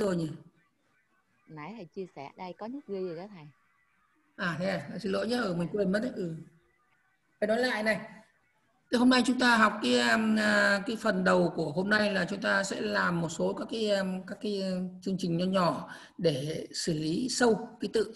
rồi nhỉ? Nãy thầy chia sẻ đây có nút ghi rồi đó thầy. À thế à, xin lỗi nhé, mình quên mất đấy. Phải nói lại này. Thì hôm nay chúng ta học cái phần đầu của hôm nay là chúng ta sẽ làm một số các cái chương trình nhỏ nhỏ để xử lý sâu ký tự.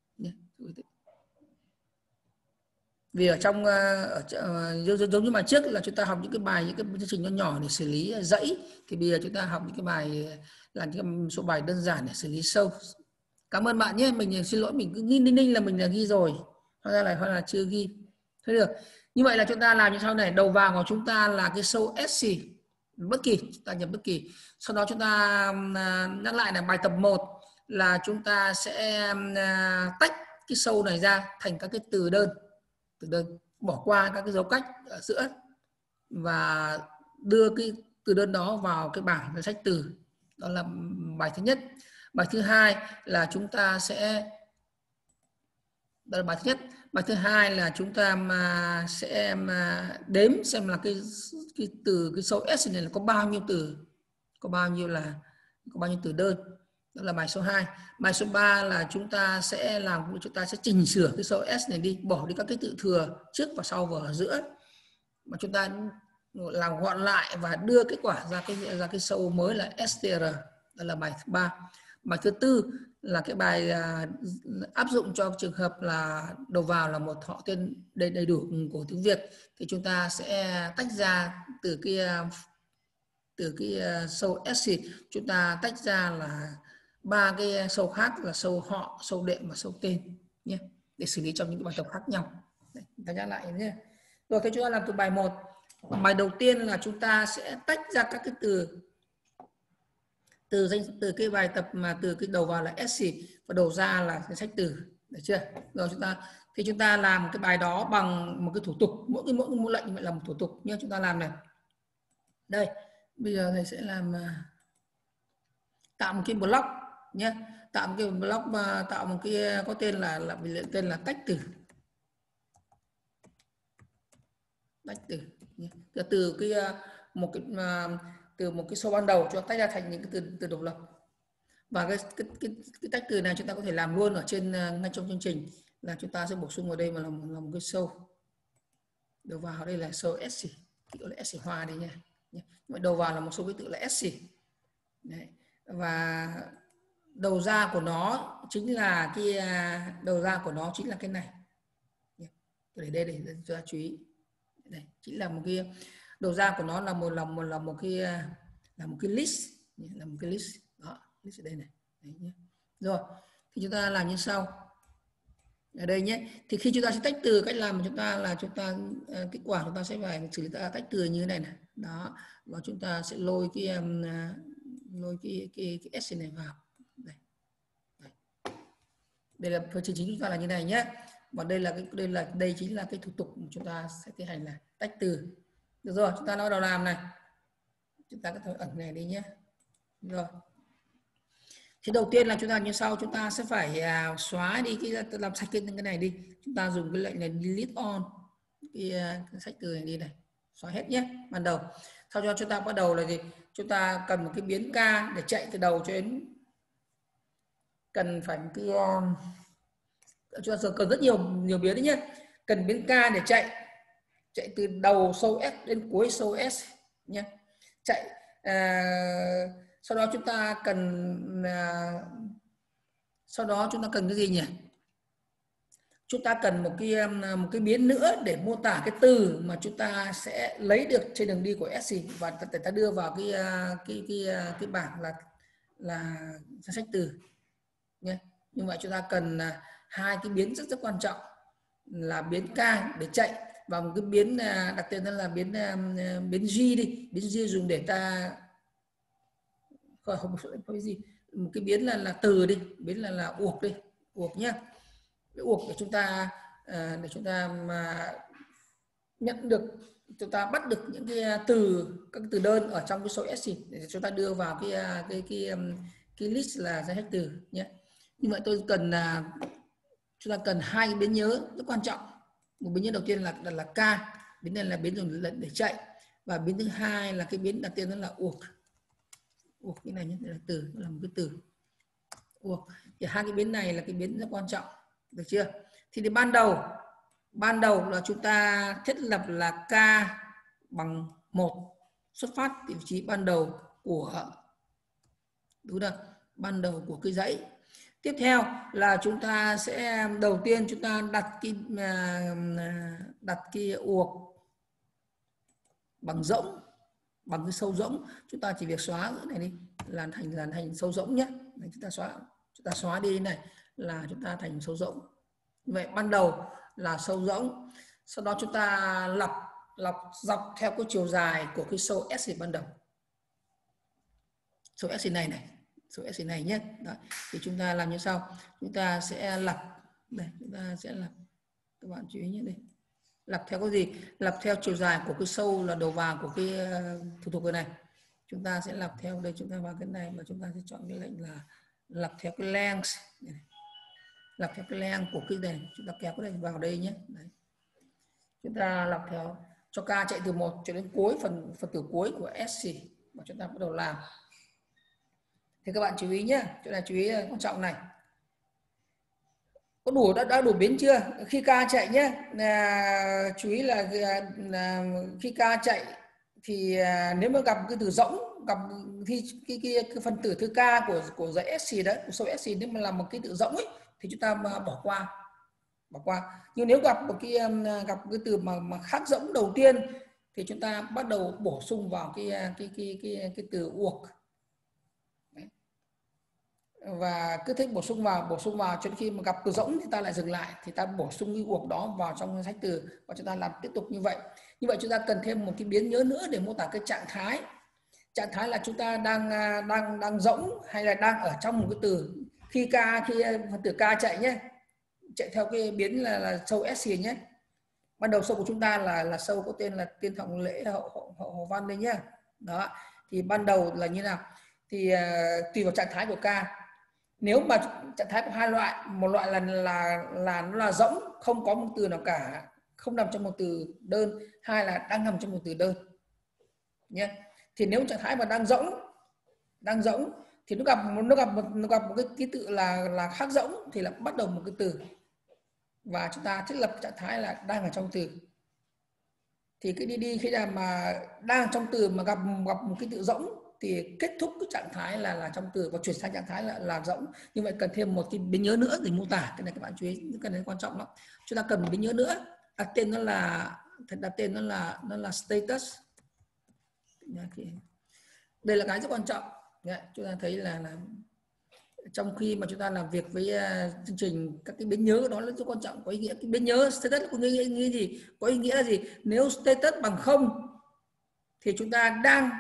Vì ở trong giống như mà trước là chúng ta học những cái chương trình nhỏ nhỏ để xử lý dãy, thì bây giờ chúng ta học những cái bài là những số bài đơn giản để xử lý sâu. Cảm ơn bạn nhé, mình xin lỗi, mình cứ ghi ninh là mình đã ghi rồi, hóa là chưa ghi. Thế được. Như vậy là chúng ta làm như sau này, đầu vào của chúng ta là cái sâu SC bất kỳ, chúng ta nhập bất kỳ. Sau đó chúng ta nhắc lại là bài tập 1 là chúng ta sẽ tách cái sâu này ra thành các cái từ đơn, bỏ qua các cái dấu cách ở giữa và đưa cái từ đơn đó vào cái bảng danh sách từ. Đó là bài thứ nhất. Bài thứ hai là chúng ta sẽ, đó là bài thứ nhất. Bài thứ hai là chúng ta sẽ đếm xem là cái từ cái số S này là có bao nhiêu từ, có bao nhiêu từ đơn. Đó là bài số 2. Bài số 3 là chúng ta sẽ chỉnh sửa cái số S này đi, bỏ đi các cái tự thừa trước và sau và ở giữa, mà chúng ta làm gọn lại và đưa kết quả ra cái sâu mới là STR. Đó là bài thứ 3. Bài thứ 4 là cái bài áp dụng cho trường hợp là đầu vào là một họ tên đầy đủ của tiếng Việt, thì chúng ta sẽ tách ra từ cái sâu SC, chúng ta tách ra là 3 cái sâu khác là sâu họ, sâu đệm và sâu tên nhé, để xử lý trong những bài tập khác nhau. Đấy, ta nhắc lại nhé. Rồi thế chúng ta làm từ bài 1. Bài đầu tiên là chúng ta sẽ tách ra các cái từ cái bài tập mà từ cái đầu vào là SC và đầu ra là danh sách từ, được chưa? Rồi chúng ta làm cái bài đó bằng một cái thủ tục, mỗi lệnh vậy là một thủ tục nhé. Chúng ta làm này. Đây, bây giờ thầy sẽ làm tạo một cái block nhé, tạo một cái block và tạo một cái có tên là tách từ. Tách từ nhé. Từ một cái số ban đầu cho tách ra thành những cái từ độc lập. Và cái tách từ này chúng ta có thể làm luôn ở trên ngay trong chương trình, là chúng ta sẽ bổ sung vào đây mà là một cái sâu đầu vào. Đây là sâu SC, gọi là SC hoa đây nha. Vậy đầu vào là một số ký tự là SC. Đấy. Và đầu ra của nó chính là cái này. Để đây để cho ta chú ý. Đây chính là một cái đầu ra của nó là một cái list, là một cái list đó, list ở đây này. Đấy nhé. Rồi thì chúng ta làm như sau. Ở đây nhé, thì khi chúng ta sẽ tách từ, cách làm của chúng ta kết quả chúng ta sẽ phải xử lý tách từ như thế này này. Đó, và chúng ta sẽ lôi cái S này vào. Đây là chương trình chúng ta là như này nhé. Và đây chính là cái thủ tục chúng ta sẽ tiến hành là tách từ. Được rồi, chúng ta bắt đầu làm này. Chúng ta có thể ẩn này đi nhé. Rồi. Thì đầu tiên là chúng ta như sau, chúng ta sẽ phải xóa đi làm sạch cái này đi. Chúng ta dùng cái lệnh này delete all cái sách từ này đi này, xóa hết nhé. Ban đầu. Sau đó chúng ta bắt đầu là gì? Chúng ta cần một cái biến k để chạy từ đầu cho đến, cần phải một cái chúng ta cần rất nhiều biến đấy nhé. Cần biến k để chạy từ đầu sâu S đến cuối sâu S nhé. Chạy sau đó chúng ta cần cái gì nhỉ? Chúng ta cần một cái biến nữa để mô tả cái từ mà chúng ta sẽ lấy được trên đường đi của SC và ta đưa vào cái bảng là danh sách từ nhé. Nhưng mà chúng ta cần hai cái biến rất quan trọng là biến k để chạy và một cái biến đặt tên đó là biến G đi. Biến G dùng để ta không có gì, một cái biến là từ đi, biến là uộc đi, uộc nhá. Cái uộc để chúng ta mà nhận được, chúng ta bắt được những các từ đơn ở trong cái số SC để chúng ta đưa vào cái list là danh sách từ nhé. Như vậy chúng ta cần hai cái biến nhớ rất quan trọng. Một biến nhớ đầu tiên là k, biến này là biến dùng để chạy, và biến thứ hai là cái biến đặt tên đó là uộc. cái này nhé, đây là từ, là một cái từ. Thì hai cái biến này là cái biến rất quan trọng, được chưa? Thì ban đầu là chúng ta thiết lập là k bằng 1, xuất phát từ vị trí ban đầu của, đúng không? Ban đầu của cái dãy. Tiếp theo là chúng ta sẽ đầu tiên chúng ta đặt cái uộc bằng rỗng, bằng cái sâu rỗng. Chúng ta chỉ việc xóa cái này đi là thành sâu rỗng nhé. Đấy, chúng ta xóa đi này là chúng ta thành sâu rỗng. Vậy ban đầu là sâu rỗng, sau đó chúng ta lọc dọc theo cái chiều dài của cái sâu S ban đầu, sâu S này, sâu S này nhé. Đấy. Thì chúng ta làm như sau, chúng ta sẽ lặp đây, chúng ta sẽ lặp, các bạn chú ý nhé, đây lặp theo cái gì? Lặp theo chiều dài của cái sâu là đầu vào của cái thủ tục này. Chúng ta sẽ lặp theo đây, chúng ta vào cái này và chúng ta sẽ chọn cái lệnh là lặp theo cái length, lặp theo cái length của cái này, chúng ta kéo cái này vào đây nhé. Đấy. Chúng ta lặp theo cho k chạy từ 1 cho đến cuối phần tử cuối của S và chúng ta bắt đầu làm. Thì các bạn chú ý nhé, chỗ này chú ý quan trọng này. Có đủ, đã đủ biến chưa? Khi k chạy nhé, chú ý là khi k chạy thì nếu mà gặp cái từ rỗng, gặp thì cái phần tử thứ k của dãy SC đấy, của số SC, nếu mà là một cái từ rỗng ấy thì chúng ta bỏ qua. Nhưng nếu gặp một cái từ mà khác rỗng đầu tiên thì chúng ta bắt đầu bổ sung vào cái từ uộc. Và cứ thích bổ sung vào cho đến khi mà gặp từ rỗng thì ta lại dừng lại, thì ta bổ sung cái uộc đó vào trong danh sách từ và chúng ta làm tiếp tục như vậy. Như vậy chúng ta cần thêm một cái biến nhớ nữa để mô tả cái trạng thái là chúng ta đang rỗng hay là đang ở trong một cái từ. Khi phần tử k chạy nhé, chạy theo cái biến là sâu S nhé. Ban đầu sâu của chúng ta là sâu có tên là Tiên Thọng Lễ Hậu Văn đây nhé. Đó, thì ban đầu là như nào? Thì tùy vào trạng thái của k. Nếu mà trạng thái có hai loại, một loại là nó là rỗng, không có một từ nào cả, không nằm trong một từ đơn, hai là đang nằm trong một từ đơn nhé. Thì nếu trạng thái mà đang rỗng thì nó gặp một cái ký tự là khác rỗng thì là bắt đầu một cái từ và chúng ta thiết lập trạng thái là đang ở trong từ. Thì cái đi khi nào mà đang trong từ mà gặp một cái từ rỗng thì kết thúc cái trạng thái là trong từ và chuyển sang trạng thái là rỗng. Như vậy cần thêm một cái biến nhớ nữa để mô tả. Cái này các bạn chú ý, cái này quan trọng lắm. Chúng ta cần một biến nhớ nữa. Đặt tên nó là status. Đây là cái rất quan trọng. Chúng ta thấy là trong khi mà chúng ta làm việc với chương trình, các cái biến nhớ đó là rất quan trọng. Có ý nghĩa cái biến nhớ status có nghĩa gì? Có ý nghĩa là gì? Nếu status bằng 0 thì chúng ta đang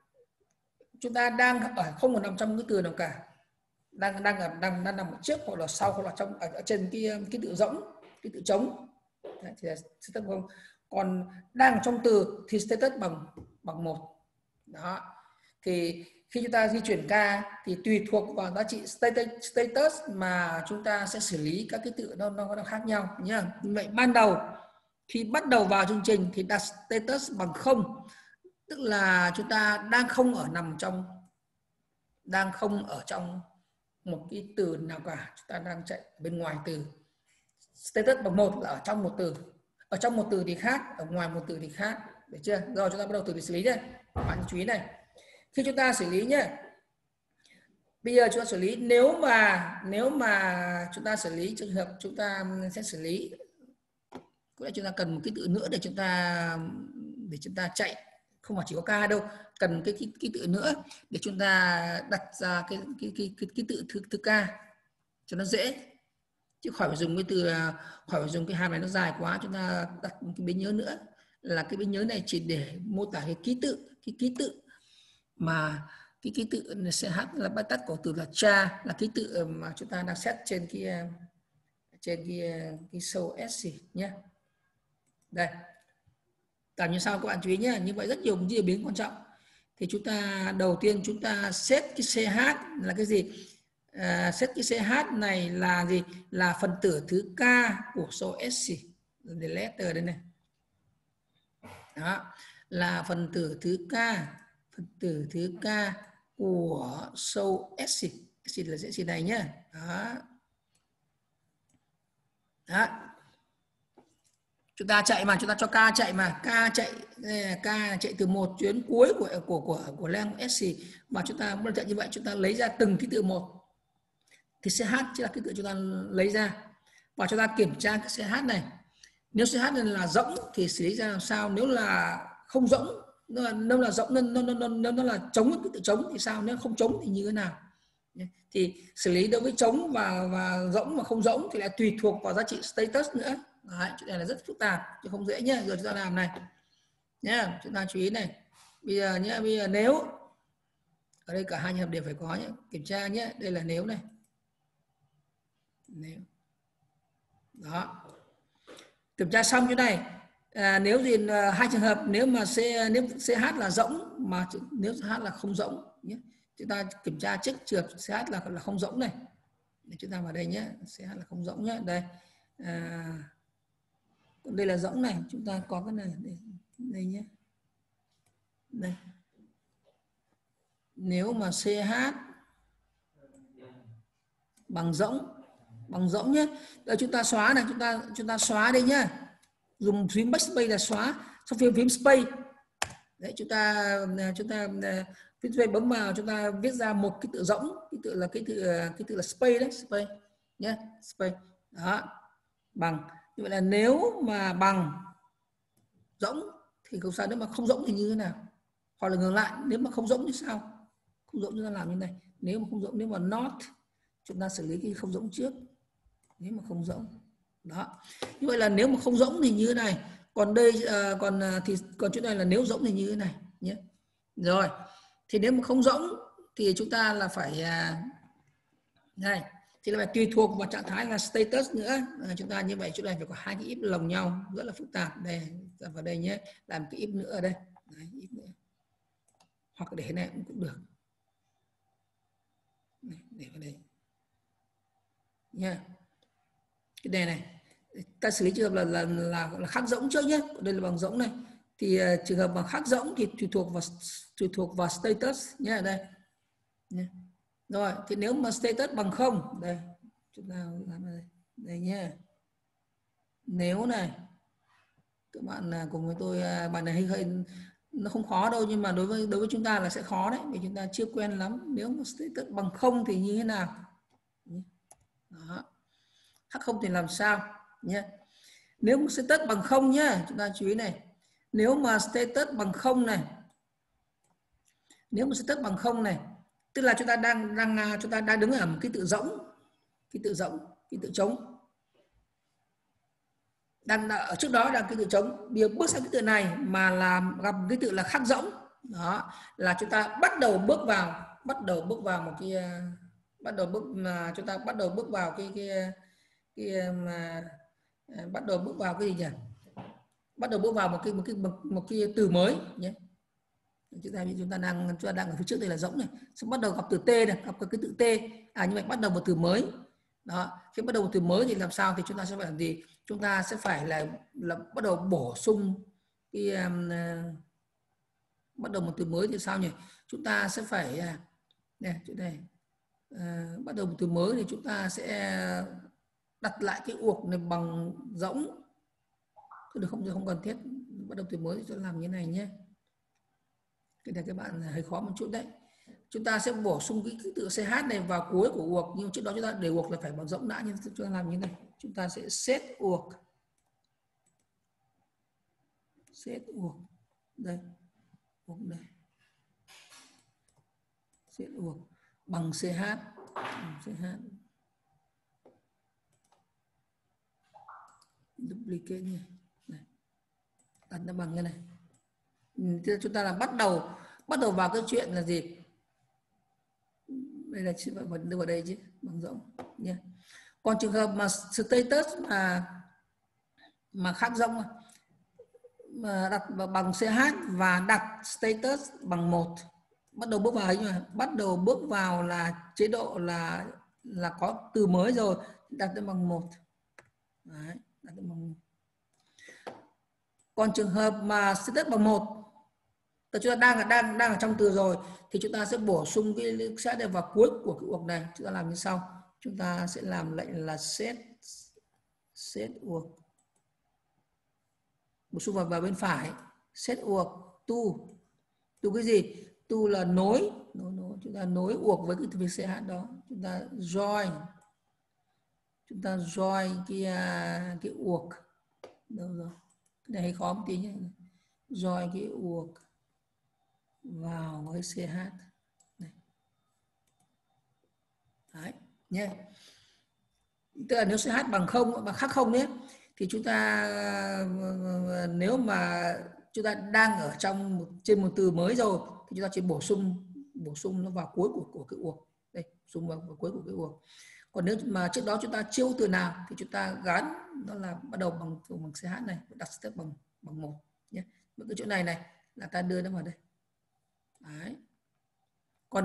ở không còn nằm trong cái từ nào cả, đang nằm ở trước hoặc là sau hoặc là trong ở trên cái tự rỗng, cái tự trống. Đấy, thì là status không. Còn đang trong từ thì status bằng 1. Đó. Thì khi chúng ta di chuyển k thì tùy thuộc vào giá trị status mà chúng ta sẽ xử lý các cái tự nó khác nhau nhá. Như vậy ban đầu khi bắt đầu vào chương trình thì đặt status bằng 0, tức là chúng ta đang không ở trong một cái từ nào cả, chúng ta đang chạy bên ngoài từ. Status bằng 1 là ở trong một từ, ở trong một từ thì khác, ở ngoài một từ thì khác, được chưa? Rồi chúng ta bắt đầu từ xử lý nhé. Bạn chú ý này, khi chúng ta xử lý nhé, bây giờ chúng ta xử lý nếu mà chúng ta xử lý trường hợp chúng ta sẽ xử lý, có lẽ chúng ta cần một cái từ nữa để chúng ta chạy, không phải chỉ có k đâu, cần cái tự nữa để chúng ta đặt ra cái tự thứ k cho nó dễ, chứ khỏi phải dùng cái hàm này nó dài quá. Chúng ta đặt một cái biến nhớ nữa, là cái biến nhớ này chỉ để mô tả cái ký tự mà cái ký tự ch là bắt tắt của từ là cha, là ký tự mà chúng ta đang set trên cái sâu S nhé. Đây, làm như sau các bạn chú ý nhé. Như vậy rất nhiều biến quan trọng. Thì chúng ta đầu tiên chúng ta set cái CH là cái gì? Set cái CH này là gì? Là phần tử thứ k của số S. Để letter đây này. Đó, là phần tử thứ k của show exit. Exit là exit này nhé. Đó. Đó. Chúng ta chạy mà, chúng ta cho k chạy mà, k chạy từ một chuyến cuối của length exit, mà chúng ta muốn chạy như vậy, chúng ta lấy ra từng ký tự một thì CH chính là ký tự chúng ta lấy ra, và chúng ta kiểm tra cái CH này. Nếu CH này là rỗng thì xử lý ra làm sao? Nếu là không rỗng, nó là rỗng, nó là trống, ký tự trống thì sao? Nếu không trống thì như thế nào? Thì xử lý đối với trống và rỗng mà không rỗng thì lại tùy thuộc vào giá trị status nữa. Đấy, chuyện này là rất phức tạp chứ không dễ nhé. Rồi chúng ta làm này nhé, chúng ta chú ý này. Bây giờ nhé, bây giờ nếu ở đây cả hai trường hợp đều phải có nhé, kiểm tra nhé. Đây là nếu này, nếu đó, kiểm tra xong như này. Nếu gì hai trường hợp, nếu mà nếu CH là rỗng mà nếu CH là không rỗng nhé, chúng ta kiểm tra check trượt CH là không rỗng này. Để chúng ta vào đây nhé, CH là không rỗng nhé. Đây đây là rỗng này, chúng ta có cái này đây nhé. Đây, nếu mà CH bằng rỗng nhé. Đây chúng ta xóa này, chúng ta xóa đây nhá. Dùng phím backspace là xóa, sau phím space. Đấy, chúng ta phím space bấm vào, chúng ta viết ra một ký tự rỗng, ký tự là space đấy, space nhé, space. Đó, bằng. Như vậy là nếu mà bằng rỗng thì không sao, nếu mà không rỗng thì như thế nào? Hoặc là ngược lại, nếu mà không rỗng thì sao? Không rỗng chúng ta làm như này. Nếu mà không rỗng, nếu mà not, chúng ta xử lý cái không rỗng trước. Nếu mà không rỗng. Đó. Như vậy là nếu mà không rỗng thì như thế này. Còn đây còn chỗ này là nếu rỗng thì như thế này nhé. Rồi. Thì nếu mà không rỗng thì chúng ta là phải này, thì là phải tùy thuộc vào trạng thái là status nữa. Chúng ta như vậy chỗ này phải có hai cái if lồng nhau, rất là phức tạp. Đây, vào đây nhé, làm cái if nữa ở đây. Đấy, if nữa. Hoặc để này cũng được. Để vào đây nha. Cái đề này ta xử lý trường hợp là khác rỗng trước nhé. Đây là bằng rỗng này. Thì trường hợp bằng khác rỗng thì tùy thuộc vào status nhé, ở đây nhé. Rồi thì nếu mà status bằng không, đây chúng ta làm đây nhé. Nếu này các bạn cùng với tôi, bài này hơi nó không khó đâu, nhưng mà đối với chúng ta là sẽ khó đấy, vì chúng ta chưa quen lắm. Nếu mà status bằng không thì như thế nào? Đó. Khác không thì làm sao nhé. Nếu mà status bằng không nhá, chúng ta chú ý này. Nếu mà status bằng không này, nếu mà status bằng không này, tức là chúng ta đang đứng ở một cái tự rỗng, cái tự trống. Đang ở trước đó là cái tự trống, bây giờ bước sang cái tự này mà làm gặp cái tự là khác rỗng. Đó là chúng ta bắt đầu bước vào một cái chúng ta bắt đầu bước vào bắt đầu bước vào cái gì nhỉ? Bắt đầu bước vào một cái từ mới nhé. Chúng ta đang ở phía trước đây là rỗng này, xong bắt đầu gặp từ T này, gặp cái từ T. Như vậy bắt đầu một từ mới. Đó, khi bắt đầu một từ mới thì làm sao thì chúng ta sẽ phải làm gì? Chúng ta sẽ phải là bắt đầu bổ sung cái bắt đầu một từ mới thì sao nhỉ? Chúng ta sẽ phải này, chỗ này bắt đầu một từ mới thì chúng ta sẽ đặt lại cái uộc này bằng rỗng. Được không cần thiết. Bắt đầu từ mới thì sẽ làm như này nhé. Cái này các bạn hơi khó một chút đấy. Chúng ta sẽ bổ sung cái ký tự CH này vào cuối của uộc, nhưng trước đó chúng ta để uộc là phải bằng rỗng đã, nhưng chúng ta làm như này. Chúng ta sẽ set uộc. Set uộc. Đây. Uộc đây. Set uộc bằng CH. Duplicate nhé. Đặt nó bằng cái này. Chúng ta là bắt đầu vào cái chuyện là gì? Đây là chữ đưa vào đây chứ, bằng rỗng nhé. Còn trường hợp mà status mà khác rỗng mà đặt bằng CH và đặt status bằng 1, bắt đầu bước vào ấy, mà bắt đầu bước vào là chế độ là có từ mới rồi, đặt nó bằng 1. Đấy, đặt nó bằng 1. Còn trường hợp mà status bằng 1 chúng ta đang ở trong từ rồi thì chúng ta sẽ bổ sung cái set này vào cuối của cái uộc này. Chúng ta làm như sau, chúng ta sẽ làm lệnh là set uộc, bổ sung vào bên phải, set uộc to cái gì? To là nối, chúng ta nối uộc với cái việc ch đó, chúng ta join cái uộc. Đâu rồi? Cái này hơi khó một tí nhé. Join cái uộc vào với ch này. Đấy nhé. Tức là nếu ch bằng không, bằng khác không nhé, thì chúng ta nếu mà chúng ta đang ở trong trên một từ mới rồi thì chúng ta chỉ bổ sung nó vào cuối của cái uộc đây, sung vào cuối của cái uộc. Còn nếu mà trước đó chúng ta chưa từ nào thì chúng ta gắn nó là bắt đầu bằng ch này, đặt step bằng 1 nhé. Cái chỗ này là ta đưa nó vào đây. Đấy. Còn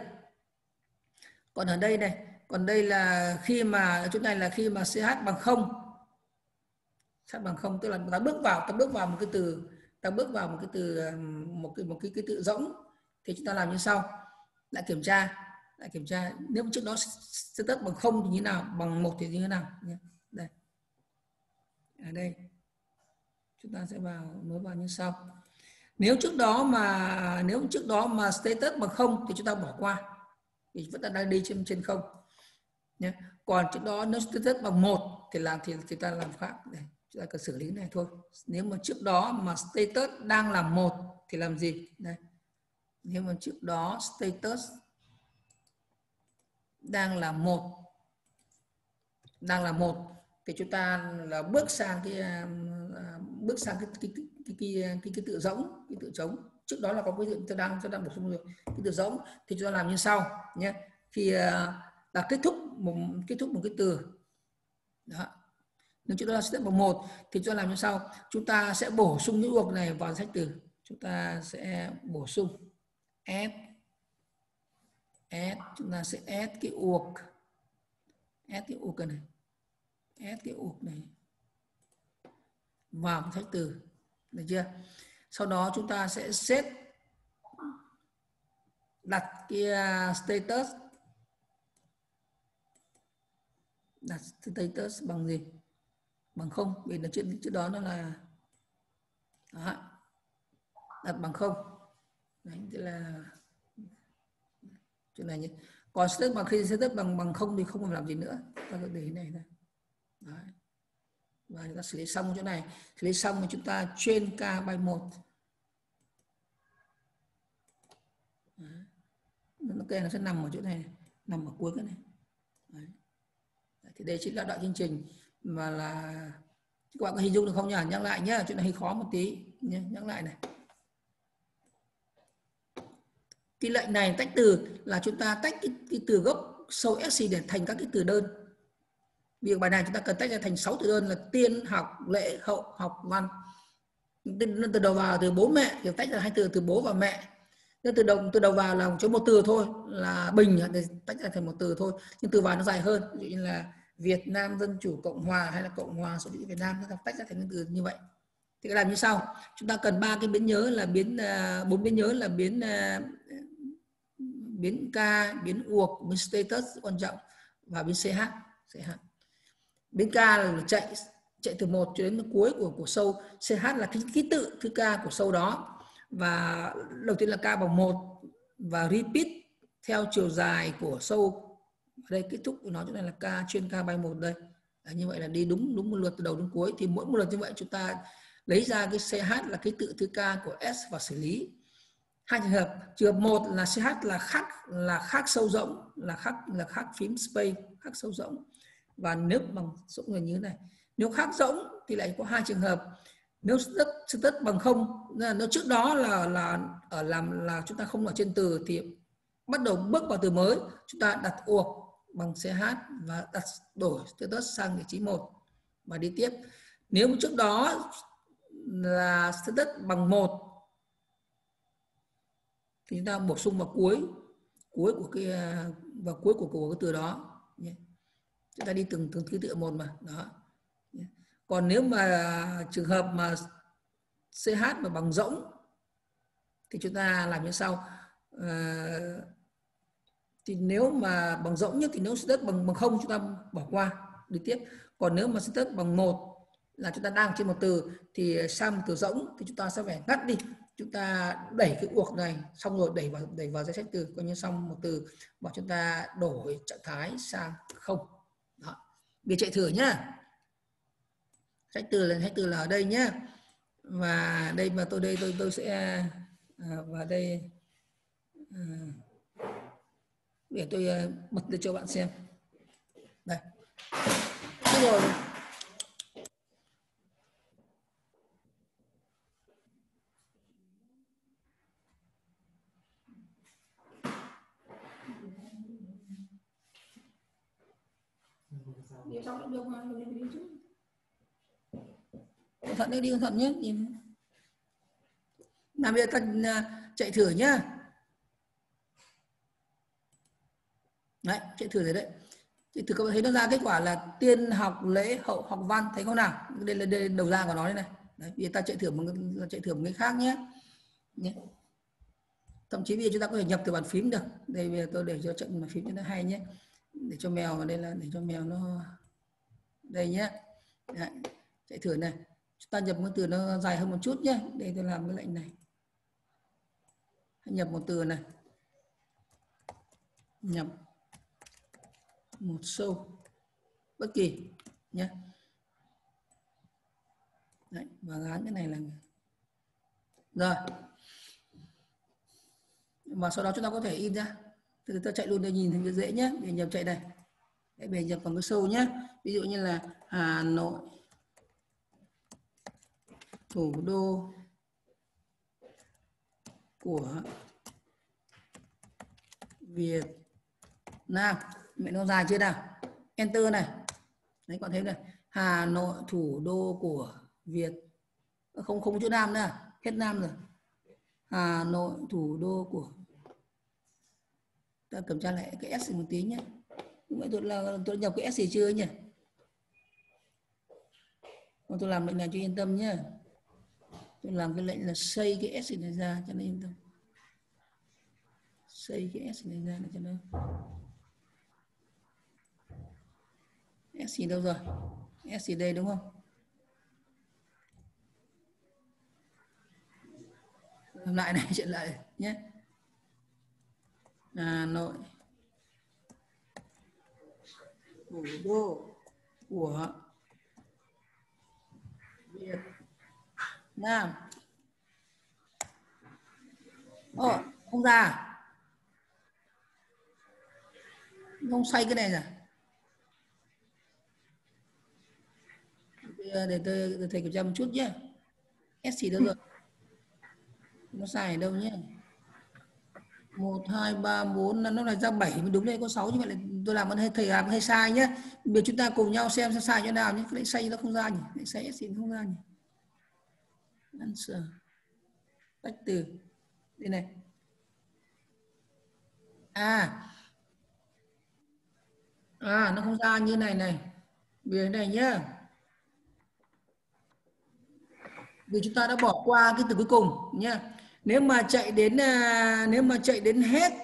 ở đây này, còn đây là khi mà chỗ này là khi mà ch bằng 0. ch bằng 0 tức là ta bước vào một cái từ, một cái tự rỗng thì chúng ta làm như sau. Lại kiểm tra nếu trước đó status bằng 0 thì như nào, bằng 1 thì như thế nào. Đây. Ở đây chúng ta sẽ nối vào như sau. Nếu trước đó mà status bằng 0 thì chúng ta bỏ qua, vì vẫn đang đi trên 0 nhé. Còn trước đó nếu status bằng 1 thì ta làm khác. Đây, chúng ta cần xử lý này thôi. Nếu mà trước đó mà status đang là 1 thì làm gì? Đây. Nếu mà trước đó status đang là 1 thì chúng ta là bước sang cái tự rỗng, cái tự trống. Trước đó là có cái tự đang bổ sung rồi, cái tự rỗng thì chúng ta làm như sau nhé. Khi là kết thúc một cái từ đó, nếu chúng ta sẽ bằng 1 thì chúng ta làm như sau. Chúng ta sẽ bổ sung cái uộc này vào sách từ. Chúng ta sẽ bổ sung add, chúng ta sẽ add cái uộc, này, add cái uộc này vào sách từ, được chưa? Sau đó chúng ta sẽ set, đặt cái status bằng gì? Bằng 0, vì là trước đó nó là đó, đặt bằng 0. Đấy, tức là chỗ này nhé. Còn status bằng 0 thì không cần làm gì nữa, ta cứ để cái này thôi. Đấy. Và chúng ta xử lý xong chỗ này, xử lý xong thì chúng ta train k by 1. Nó sẽ nằm ở chỗ này, nằm ở cuối cái này. Đấy. Thì đây chính là đoạn chương trình mà là các bạn có hình dung được không nhỉ? Nhắc lại nhé, chuyện này hơi khó một tí nhé. Nhắc lại này, cái lệnh này tách từ là chúng ta tách cái từ gốc sâu SC để thành các cái từ đơn. Việc bài này chúng ta cần tách ra thành 6 từ đơn là tiên, học, lễ, hậu, học, văn. Từ đầu vào từ bố mẹ thì tách ra 2 từ bố và mẹ. Nên từ đầu vào là chỉ một từ thôi là Bình để tách ra thành một từ thôi, nhưng từ vào nó dài hơn, ví dụ như là Việt Nam Dân Chủ Cộng Hòa hay là Cộng Hòa Xã hội Việt Nam, chúng ta tách ra thành những từ như vậy. Thì cái làm như sau, chúng ta cần 3 cái biến nhớ là 4 biến nhớ là biến k, biến uộc, biến status quan trọng và biến ch. Biến k là chạy từ 1 cho đến cuối của sâu, ch là cái ký tự thứ k của sâu đó. Và đầu tiên là k bằng 1 và repeat theo chiều dài của sâu. Ở đây kết thúc của nó chỗ này là k chuyên k by 1 đây. Như vậy là đi đúng một lượt từ đầu đến cuối. Thì mỗi một lượt như vậy chúng ta lấy ra cái ch là ký tự thứ k của s và xử lý. 2 trường hợp. Trường hợp 1 là ch là khác sâu rỗng, là khác phím space, khác sâu rỗng. Và nếu bằng rỗng là như thế này. Nếu khác rỗng thì lại có 2 trường hợp. Nếu status bằng 0, nếu trước đó là chúng ta không ở trên từ thì bắt đầu bước vào từ mới, chúng ta đặt uộc bằng ch và đổi status sang vị trí 1 và đi tiếp. Nếu trước đó là status bằng 1 thì chúng ta bổ sung vào cuối của cái từ đó. Chúng ta đi từng ký tự một mà đó. Còn nếu mà trường hợp mà ch mà bằng rỗng thì chúng ta làm như sau. Thì nếu mà bằng rỗng nhất thì nếu status bằng 0 chúng ta bỏ qua đi tiếp. Còn nếu mà status bằng 1 là chúng ta đang trên một từ thì sang một từ rỗng thì chúng ta sẽ phải ngắt đi, chúng ta đẩy cái uộc này xong rồi đẩy vào danh sách từ, coi như xong một từ và chúng ta đổi trạng thái sang 0. Đó. Bây giờ chạy thử nhá. Sách từ là ở đây nhá. Và đây mà tôi sẽ và đây để tôi bật lên cho bạn xem. Đây. Thế rồi. Đi xong cũng được mà, đi chứ. Cẩn thận đi, cẩn thận nhé. Làm bây giờ ta chạy thử nhá. Đấy, chạy thử rồi đấy. Chạy thử các bạn thấy nó ra kết quả là tiên học lễ hậu học văn, thấy không nào? Đây là đầu ra của nó đây này. Đấy, bây giờ ta chạy thử một cái khác nhé. Thậm chí bây giờ chúng ta có thể nhập từ bàn phím được. Đây bây giờ tôi để cho trận bàn phím cho nó hay nhé. Để cho mèo vào đây là để cho mèo nó đây nhé. Đấy, chạy thử này. Chúng ta nhập một từ nó dài hơn một chút nhé. Đây tôi làm cái lệnh này. Nhập một từ này. Nhập một show bất kỳ nhé. Đấy, và gán cái này là rồi. Và sau đó chúng ta có thể in ra. Từ ta chạy luôn để nhìn thấy dễ nhé. Để nhập chạy này. Để nhập bằng cái show nhé. Ví dụ như là Hà Nội, thủ đô của Việt Nam. Mẹ nó dài chưa nào? Enter này. Đấy, còn thấy này. Hà Nội, thủ đô của Việt. Không chữ Nam nữa. Hết Nam rồi. Hà Nội, thủ đô của. Ta kiểm tra lại cái S một tí nhé. Vậy tôi nhập cái S gì chưa nhỉ? Còn tôi làm lệnh này cho yên tâm nhé. Tôi làm cái lệnh là xây cái S này ra cho nó yên tâm. Xây cái S này ra để cho nó. S gì đâu rồi? S gì đây đúng không? Làm lại này, chuyện lại nhé. Hà Nội, thủ đô của Việt Nam. Không ra. Không xoay cái này rồi. Để tôi thầy kiểm tra một chút nhé. S gì đâu rồi? Nó sai ở đâu nhé? 1, 2, 3, 4 nó lại ra 7 mới đúng, đây có 6 như vậy là tôi làm thầy làm hơi sai nhé. Bây giờ chúng ta cùng nhau xem sai chỗ nào nhé. Cái lệnh xây nó không ra nhỉ? Lệnh xây S gì không ra nhỉ? Answer. Tách từ. Đây này. Nó không ra như này này. Bây giờ này nhá. Vì chúng ta đã bỏ qua cái từ cuối cùng nhá. Nếu mà chạy đến hết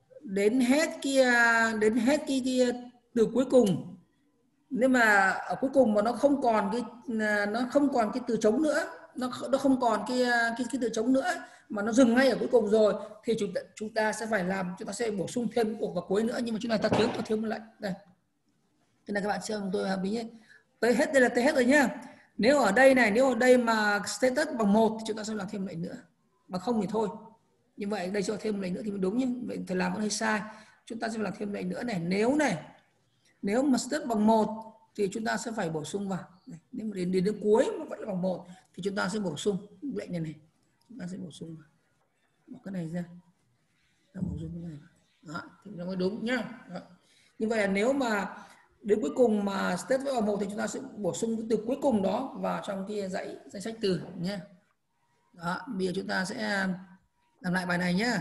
cái từ cuối cùng, nếu mà ở cuối cùng mà nó không còn cái từ trống nữa, nó không còn cái từ trống nữa mà nó dừng ngay ở cuối cùng rồi thì chúng ta sẽ bổ sung thêm cuộc vào cuối nữa, nhưng mà chúng ta thiếu một lệnh đây. Thế này các bạn xem tôi hợp lý nhé. Tới hết đây là tới hết rồi nhá. Nếu ở đây mà status bằng 1 thì chúng ta sẽ làm thêm lệnh nữa. Bằng 0 thì thôi. Như vậy đây cho thêm lệnh nữa thì mới đúng, nhưng vậy thầy làm vẫn hơi sai. Chúng ta sẽ làm thêm lệnh nữa này. Nếu mà status bằng 1 thì chúng ta sẽ phải bổ sung vào. Nếu mà đến cuối mà vẫn là bằng 1 thì chúng ta sẽ bổ sung lệnh này. Chúng ta sẽ bổ sung vào. Bỏ cái này ra. Ta bổ sung cái này. Đó, thì nó mới đúng nhá. Đó. Như vậy là nếu mà đến cuối cùng mà status vào 1 thì chúng ta sẽ bổ sung cái từ cuối cùng đó vào trong cái danh sách từ nhé. Đó, bây giờ chúng ta sẽ làm lại bài này nhé.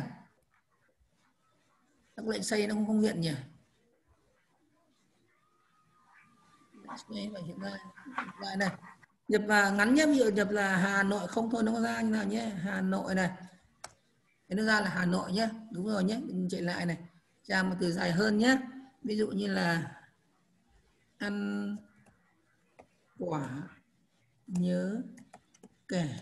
Các lệnh xây nó không hiện nhỉ? Lại này. Nhập ngắn nhé, ví dụ nhập là Hà Nội không thôi nó có ra như nào nhé. Hà Nội này. Thế nó ra là Hà Nội nhé, đúng rồi nhé. Mình chạy lại này, tra một từ dài hơn nhé. Ví dụ như là ăn quả, nhớ kẻ,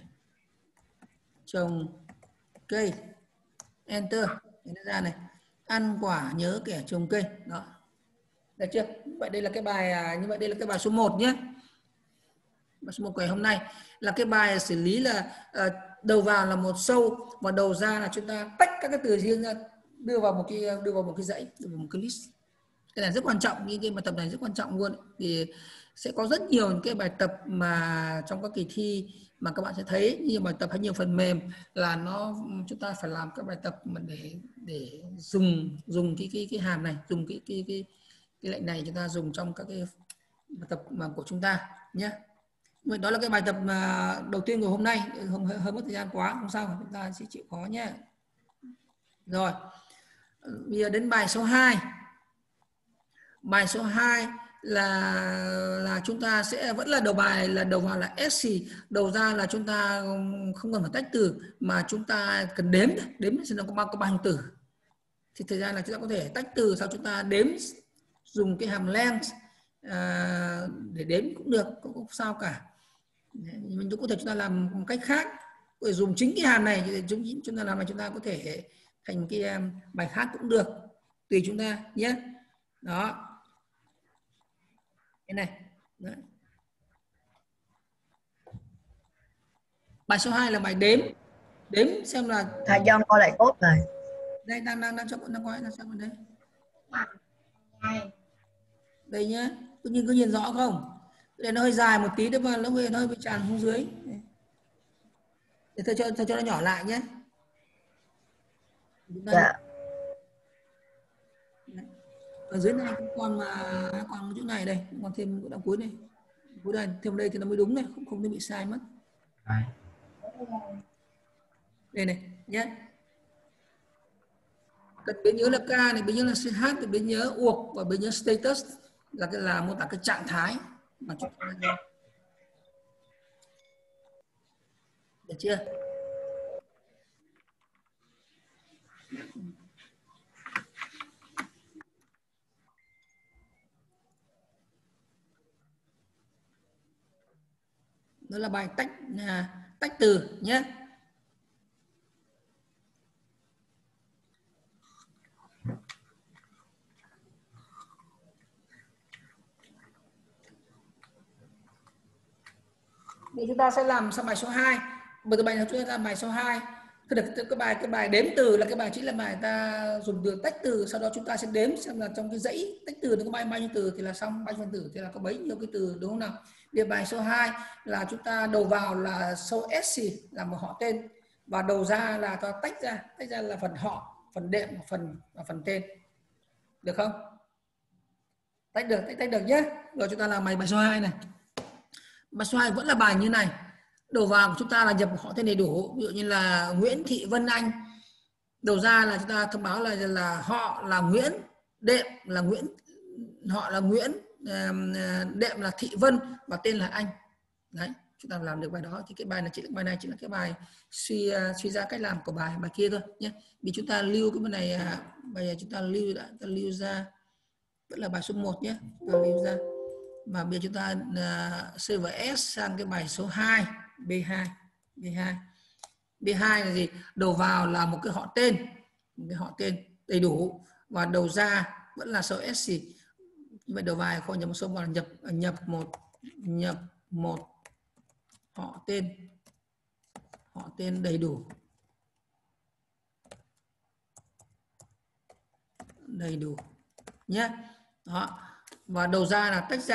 trồng cây. Enter. Thế nó ra này, ăn quả, nhớ kẻ, trồng cây. Đó, được chưa? Vậy đây là cái bài như vậy đây là cái bài số 1 nhé. Bài số 1 ngày hôm nay là cái bài xử lý là đầu vào là một sâu và đầu ra là chúng ta tách các cái từ riêng ra, đưa vào một cái dãy, đưa vào một cái list. Cái này rất quan trọng, những cái bài tập này rất quan trọng luôn. Thì sẽ có rất nhiều những cái bài tập mà trong các kỳ thi mà các bạn sẽ thấy như bài tập hay nhiều phần mềm là chúng ta phải làm các bài tập mà để dùng cái hàm này, dùng cái lệnh này chúng ta dùng trong các cái bài tập mà của chúng ta nhé. Đó là cái bài tập đầu tiên của hôm nay, hơi mất thời gian quá, không sao, chúng ta sẽ chịu khó nhé. Rồi, bây giờ đến bài số 2. Bài số 2 là chúng ta sẽ vẫn là đầu vào là SC, đầu ra là chúng ta không cần phải tách từ mà chúng ta cần đếm xem nó có bao nhiêu từ. Thì thời gian là chúng ta có thể tách từ, sau chúng ta đếm dùng cái hàm length để đếm cũng được, không sao cả. Mình cũng có thể chúng ta làm một cách khác, để dùng chính cái hàm này chúng ta làm mà chúng ta có thể thành cái bài khác cũng được, tùy chúng ta nhé. Đó, cái này. Đấy. Bài số 2 là bài đếm xem là thầy John coi lại cốt rồi. đây đang cho đang coi là xem đây. Đây nhé, cứ nhìn rõ không? Đây nó hơi dài một tí, mà nó hơi bị tràn xuống dưới. Để tôi cho nó nhỏ lại nhé. Dạ. Ở dưới này còn một chỗ này đây, còn thêm một đoạn cuối này. Cuối đây thêm đây thì nó mới đúng này, không bị sai mất. Đây này nhé. Cần biến nhớ là K này, biến nhớ là CH, thì biến nhớ uộc và biến nhớ status là mô tả cái trạng thái mà chúng ta làm. Được chưa? Đó là bài tách từ nhé. Thì chúng ta sẽ làm sang bài số 2. Bây giờ bài này chúng ta làm bài số 2. Cái bài đếm từ là cái bài chính là bài ta dùng từ tách từ, sau đó chúng ta sẽ đếm xem là trong cái dãy tách từ nó có bao nhiêu từ thì là xong, bao nhiêu phần tử thì là có bấy nhiêu cái từ, đúng không nào? Bây bài số 2 là chúng ta đầu vào là sâu SC là một họ tên, và đầu ra là ta tách ra là phần họ, phần đệm và phần tên. Được không? Tách được nhé. Rồi chúng ta làm bài số 2 này. Bài số 2 vẫn là bài như này. Đầu vào của chúng ta là nhập họ tên đầy đủ, ví dụ như là Nguyễn Thị Vân Anh. Đầu ra là chúng ta thông báo là họ là Nguyễn, đệm là Nguyễn, họ là Nguyễn, đệm là Thị Vân và tên là Anh. Đấy, chúng ta làm được bài đó thì cái bài này chỉ là cái bài suy ra cách làm của bài kia thôi nhé. Vì chúng ta lưu cái bài này chúng ta lưu ra vẫn là bài số 1 nhé. Chúng ta lưu ra. Và bây giờ chúng ta CVS sang cái bài số 2, B2. B2 là gì? Đầu vào là một cái họ tên đầy đủ và đầu ra vẫn là số SC. Như vậy đầu vào không nhập một số vào nhập một họ tên đầy đủ. Nhé. Đó. Và đầu ra là tách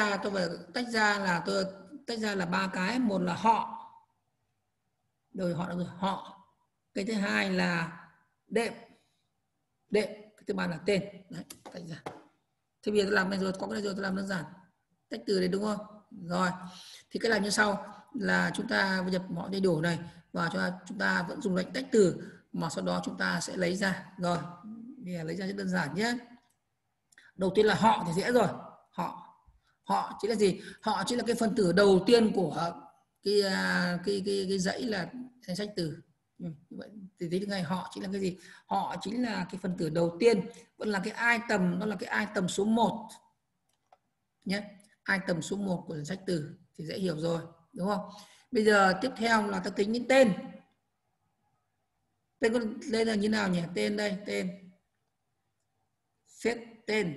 ra là 3 cái, một là họ, rồi họ, cái thứ hai là đệm, cái thứ ba là tên. Đấy, tách ra. Thế bây giờ tôi làm này rồi, có cái này rồi tôi làm đơn giản tách từ đấy, đúng không? Rồi thì cái làm như sau là chúng ta nhập họ đầy đủ này và chúng ta vẫn dùng lệnh tách từ, mà sau đó chúng ta sẽ lấy ra. Rồi bây giờ lấy ra rất đơn giản nhé. Đầu tiên là họ thì dễ rồi. Họ chính là gì? Họ chính là cái phần tử đầu tiên của cái dãy là danh sách từ. Vậy thì thấy ngay họ chính là cái gì? Họ chính là cái phần tử đầu tiên, vẫn là cái item, nó là cái item số 1 nhé. Item số 1 của sách từ thì dễ hiểu rồi, đúng không? Bây giờ tiếp theo là ta tính đến tên. Tên đây là như nào nhỉ? Tên đây, tên. Set tên.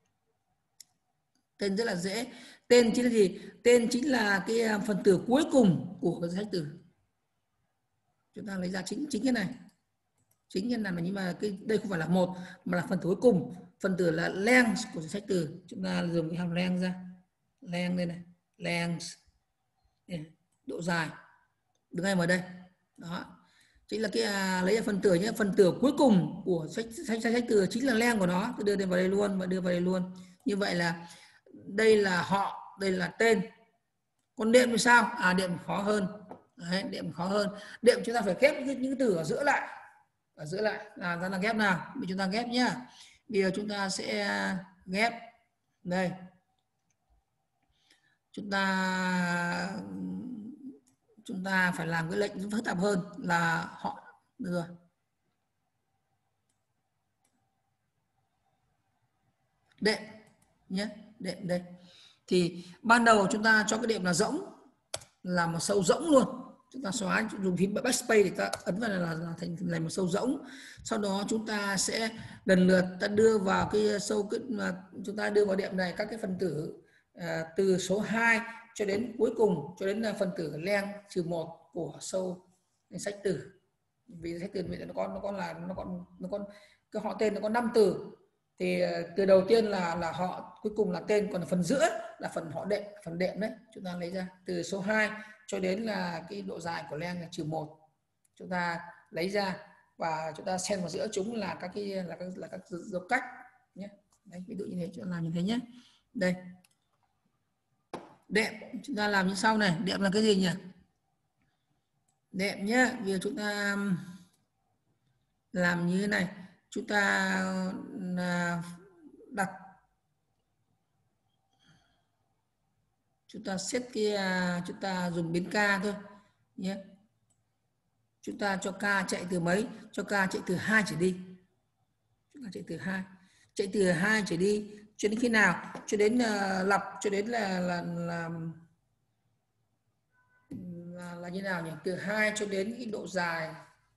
Tên rất là dễ. Tên chính là gì? Tên chính là cái phần tử cuối cùng của cái sách từ. Chúng ta lấy ra chính cái này. Chính cái này, nhưng mà cái đây không phải là một mà là phần tử cuối cùng. Phần tử là length của sách từ. Chúng ta dùng cái hàm length ra. Length đây này. Length. Độ dài. Đứng ngay vào đây. Đó. Chính là cái lấy ra phần tử nhé. Phần tử cuối cùng của sách từ chính là length của nó. Tôi đưa vào đây luôn và đưa vào đây luôn. Như vậy là đây là họ, đây là tên. Còn đệm thì sao? Đệm khó hơn. Đấy, đệm khó hơn. Đệm chúng ta phải ghép những cái từ ở giữa lại. Ở giữa lại ra là ghép nào? Bây chúng ta ghép nhá. Bây giờ chúng ta sẽ ghép đây. Chúng ta phải làm cái lệnh phức tạp hơn là họ đưa. Đệm nhé, đệm đây. Thì ban đầu chúng ta cho cái đệm là rỗng, là một sâu rỗng luôn. Chúng ta xóa, dùng phím backspace để ta ấn vào là thành một sâu rỗng. Sau đó chúng ta sẽ lần lượt ta đưa vào cái sâu, chúng ta đưa vào đệm này các cái phần tử từ số 2 cho đến cuối cùng, cho đến là phần tử length -1 của sâu sách từ. Vì sách từ nó có cái họ tên nó có 5 từ. Thì từ đầu tiên là họ, cuối cùng là tên, còn phần giữa là phần họ đệm, phần đệm đấy. Chúng ta lấy ra từ số 2 cho đến là cái độ dài của length là -1. Chúng ta lấy ra và chúng ta xen vào giữa chúng là các dấu cách nhé. Đấy, ví dụ như thế, chúng ta làm như thế nhé. Đây. Đệm chúng ta làm như sau này. Đệm là cái gì nhỉ? Đệm nhé. Bây giờ chúng ta làm như thế này. Chúng ta đặt, chúng ta set cái, chúng ta dùng biến k thôi nhé. Chúng ta cho k chạy từ mấy? Cho k chạy từ 2 trở đi. Chúng ta chạy từ 2. Chạy từ 2 trở đi cho đến khi nào? Cho đến lặp, cho đến là như nào nhỉ? Từ 2 cho đến cái độ dài.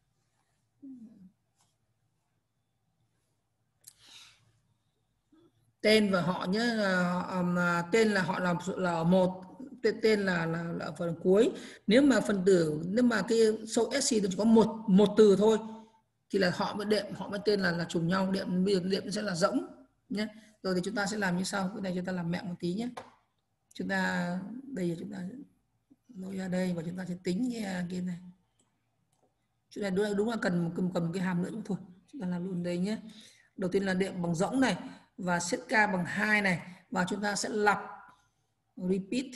Tên và họ nhé, tên là họ là một, tên là phần cuối. Nếu mà cái số SC chỉ có một từ thôi thì là họ với đệm, họ với tên là trùng nhau. Đệm bây giờ đệm sẽ là rỗng nhé. Rồi thì chúng ta sẽ làm như sau. Cái này chúng ta làm mẹo một tí nhé. Chúng ta đây, chúng ta lôi ra đây và chúng ta sẽ tính cái này. Chúng ta đúng là cần cái hàm nữa thôi. Chúng ta làm luôn đây nhé. Đầu tiên là đệm bằng rỗng này và set k bằng 2 này, và chúng ta sẽ lặp repeat.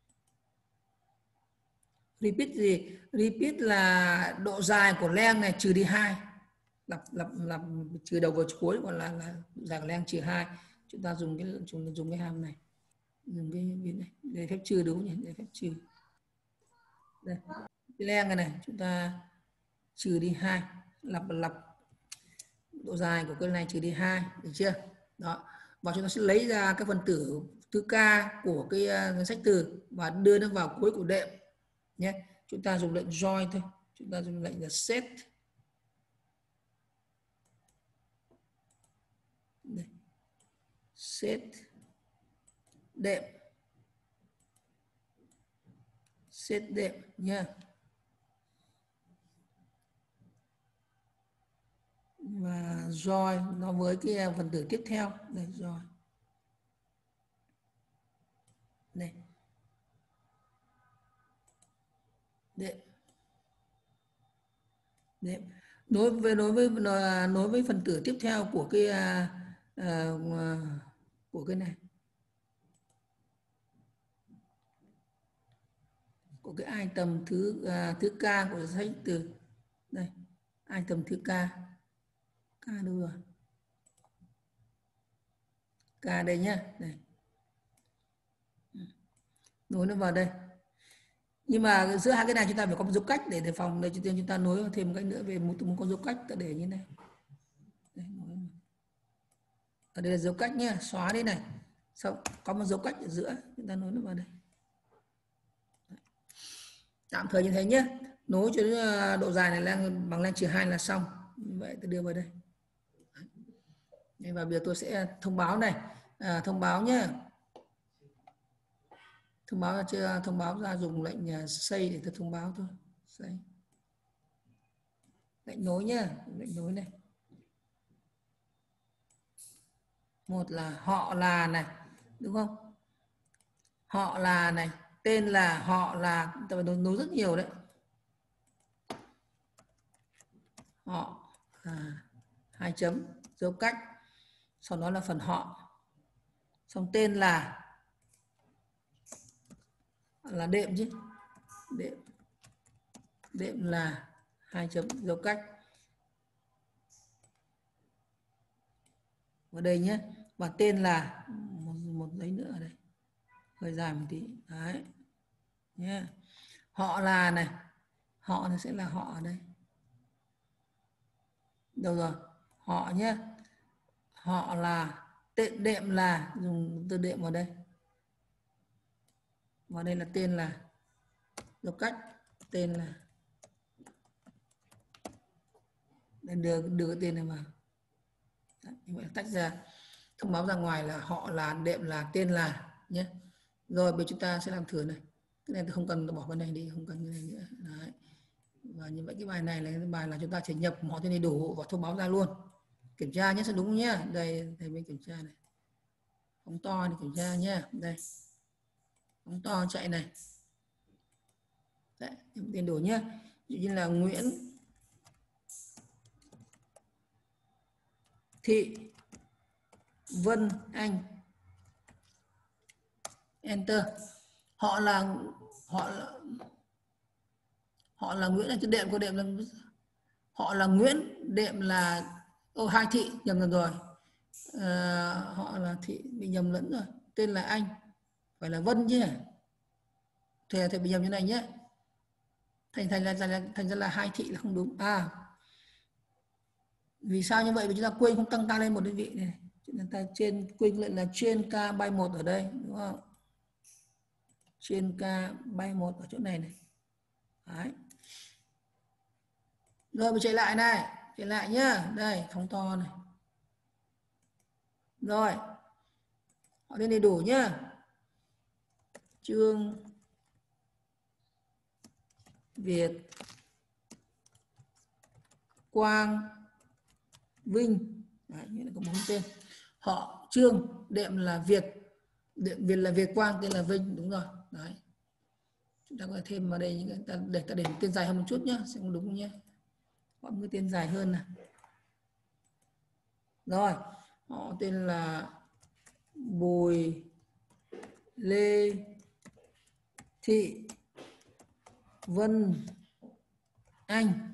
Repeat gì? Repeat là độ dài của length này trừ đi 2. Lặp trừ đầu vào cuối, còn là dài của length trừ 2. Chúng ta dùng cái hàm này. Dùng cái biến này để phép trừ, đúng nhỉ? Để phép trừ. Đây. Cái length này chúng ta trừ đi 2. Lặp độ dài của cái này trừ đi 2, được chưa? Đó. Và chúng ta sẽ lấy ra cái phần tử thứ k của cái sách từ và đưa nó vào cuối của đệm nhé. Chúng ta dùng lệnh join thôi. Chúng ta dùng lệnh là set. Đây. Set đệm. Set đệm nha. Và join nó với cái phần tử tiếp theo. Đây, join. Đây. Đệm. Nối với phần tử tiếp theo của cái này. Của cái item thứ k của sách từ. Đây. Item thứ k. K đâu rồi? K đây nhá. Đây. Nối nó vào đây. Nhưng mà giữa hai cái này chúng ta phải có một dấu cách để đề phòng. Đây chúng ta nối thêm một cách nữa về một có dấu cách, ta để như này. Ở đây là dấu cách nhé, xóa đây này. Xong có một dấu cách ở giữa, chúng ta nối nó vào đây. Tạm thời như thế nhé. Nối cho độ dài này lên bằng len trừ 2 là xong. Như vậy tôi đưa vào đây. Và bây giờ tôi sẽ thông báo này, thông báo nhé. Thông báo chưa? Thông báo ra dùng lệnh xây để tôi thông báo thôi. Xây. Lệnh nối nhé, lệnh nối này. Một là họ là này, đúng không? Họ là này, tên là, họ là, ta phải nối rất nhiều đấy. Họ là 2 chấm, dấu cách. Sau đó là phần họ. Xong tên là đệm chứ. Đệm là 2 chấm, dấu cách. Ở đây nhé. Và tên là một giấy nữa ở đây. Hơi dài một tí. Đấy. Nhé. Họ là này. Họ này sẽ là họ ở đây. Đâu rồi? Họ nhé. Họ là, đệm là, dùng từ đệm vào đây. Vào đây là tên là, dấu cách, tên là. Nên đưa cái tên này vào. Đấy, như vậy tách ra, thông báo ra ngoài là họ là, đệm là, tên là nhé. Rồi bây giờ chúng ta sẽ làm thử này. Cái này tôi không cần bỏ cái này đi, không cần cái này nữa. Đấy. Và như vậy cái bài này là cái bài là chúng ta chỉ nhập họ tên đầy đủ và thông báo ra luôn. Kiểm tra nhé, sẽ đúng nhé. Đây thầy mới kiểm tra này. Phóng to để kiểm tra nhé. Đây. Phóng to chạy này. Đấy, tên đủ nhé. Ví dụ như là Nguyễn Thị Vân Anh. Enter. Họ là Nguyễn là chữ đệm, có đệm là họ là Nguyễn, đệm là Hai Thị, nhầm rồi. Họ là Thị, bị nhầm lẫn rồi. Tên là Anh, phải là Vân chứ. Thầy bị nhầm như này nhé. Thành ra là Hai Thị là không đúng. Vì sao như vậy? Vì chúng ta quên không tăng ca lên một đơn vị này. Chúng ta quên lệnh là trên K bay 1 ở đây, đúng không? Trên K bay 1 ở chỗ này này. Đấy. Rồi mình chạy lại này, chạy lại nhá. Đây, phóng to này. Rồi. Họ tên đầy đủ nhá. Trương Việt Quang Vinh. Đấy, nghĩa là có 4 tên. Họ Trương, đệm là Việt. Việt là Việt Quang, tên là Vinh, đúng rồi. Đấy. Chúng ta có thể thêm vào đây những để ta để tên dài hơn một chút nhé, sẽ không đúng nhé. Gọi một cái tên dài hơn này. Rồi, họ tên là Bùi Lê Thị Vân Anh.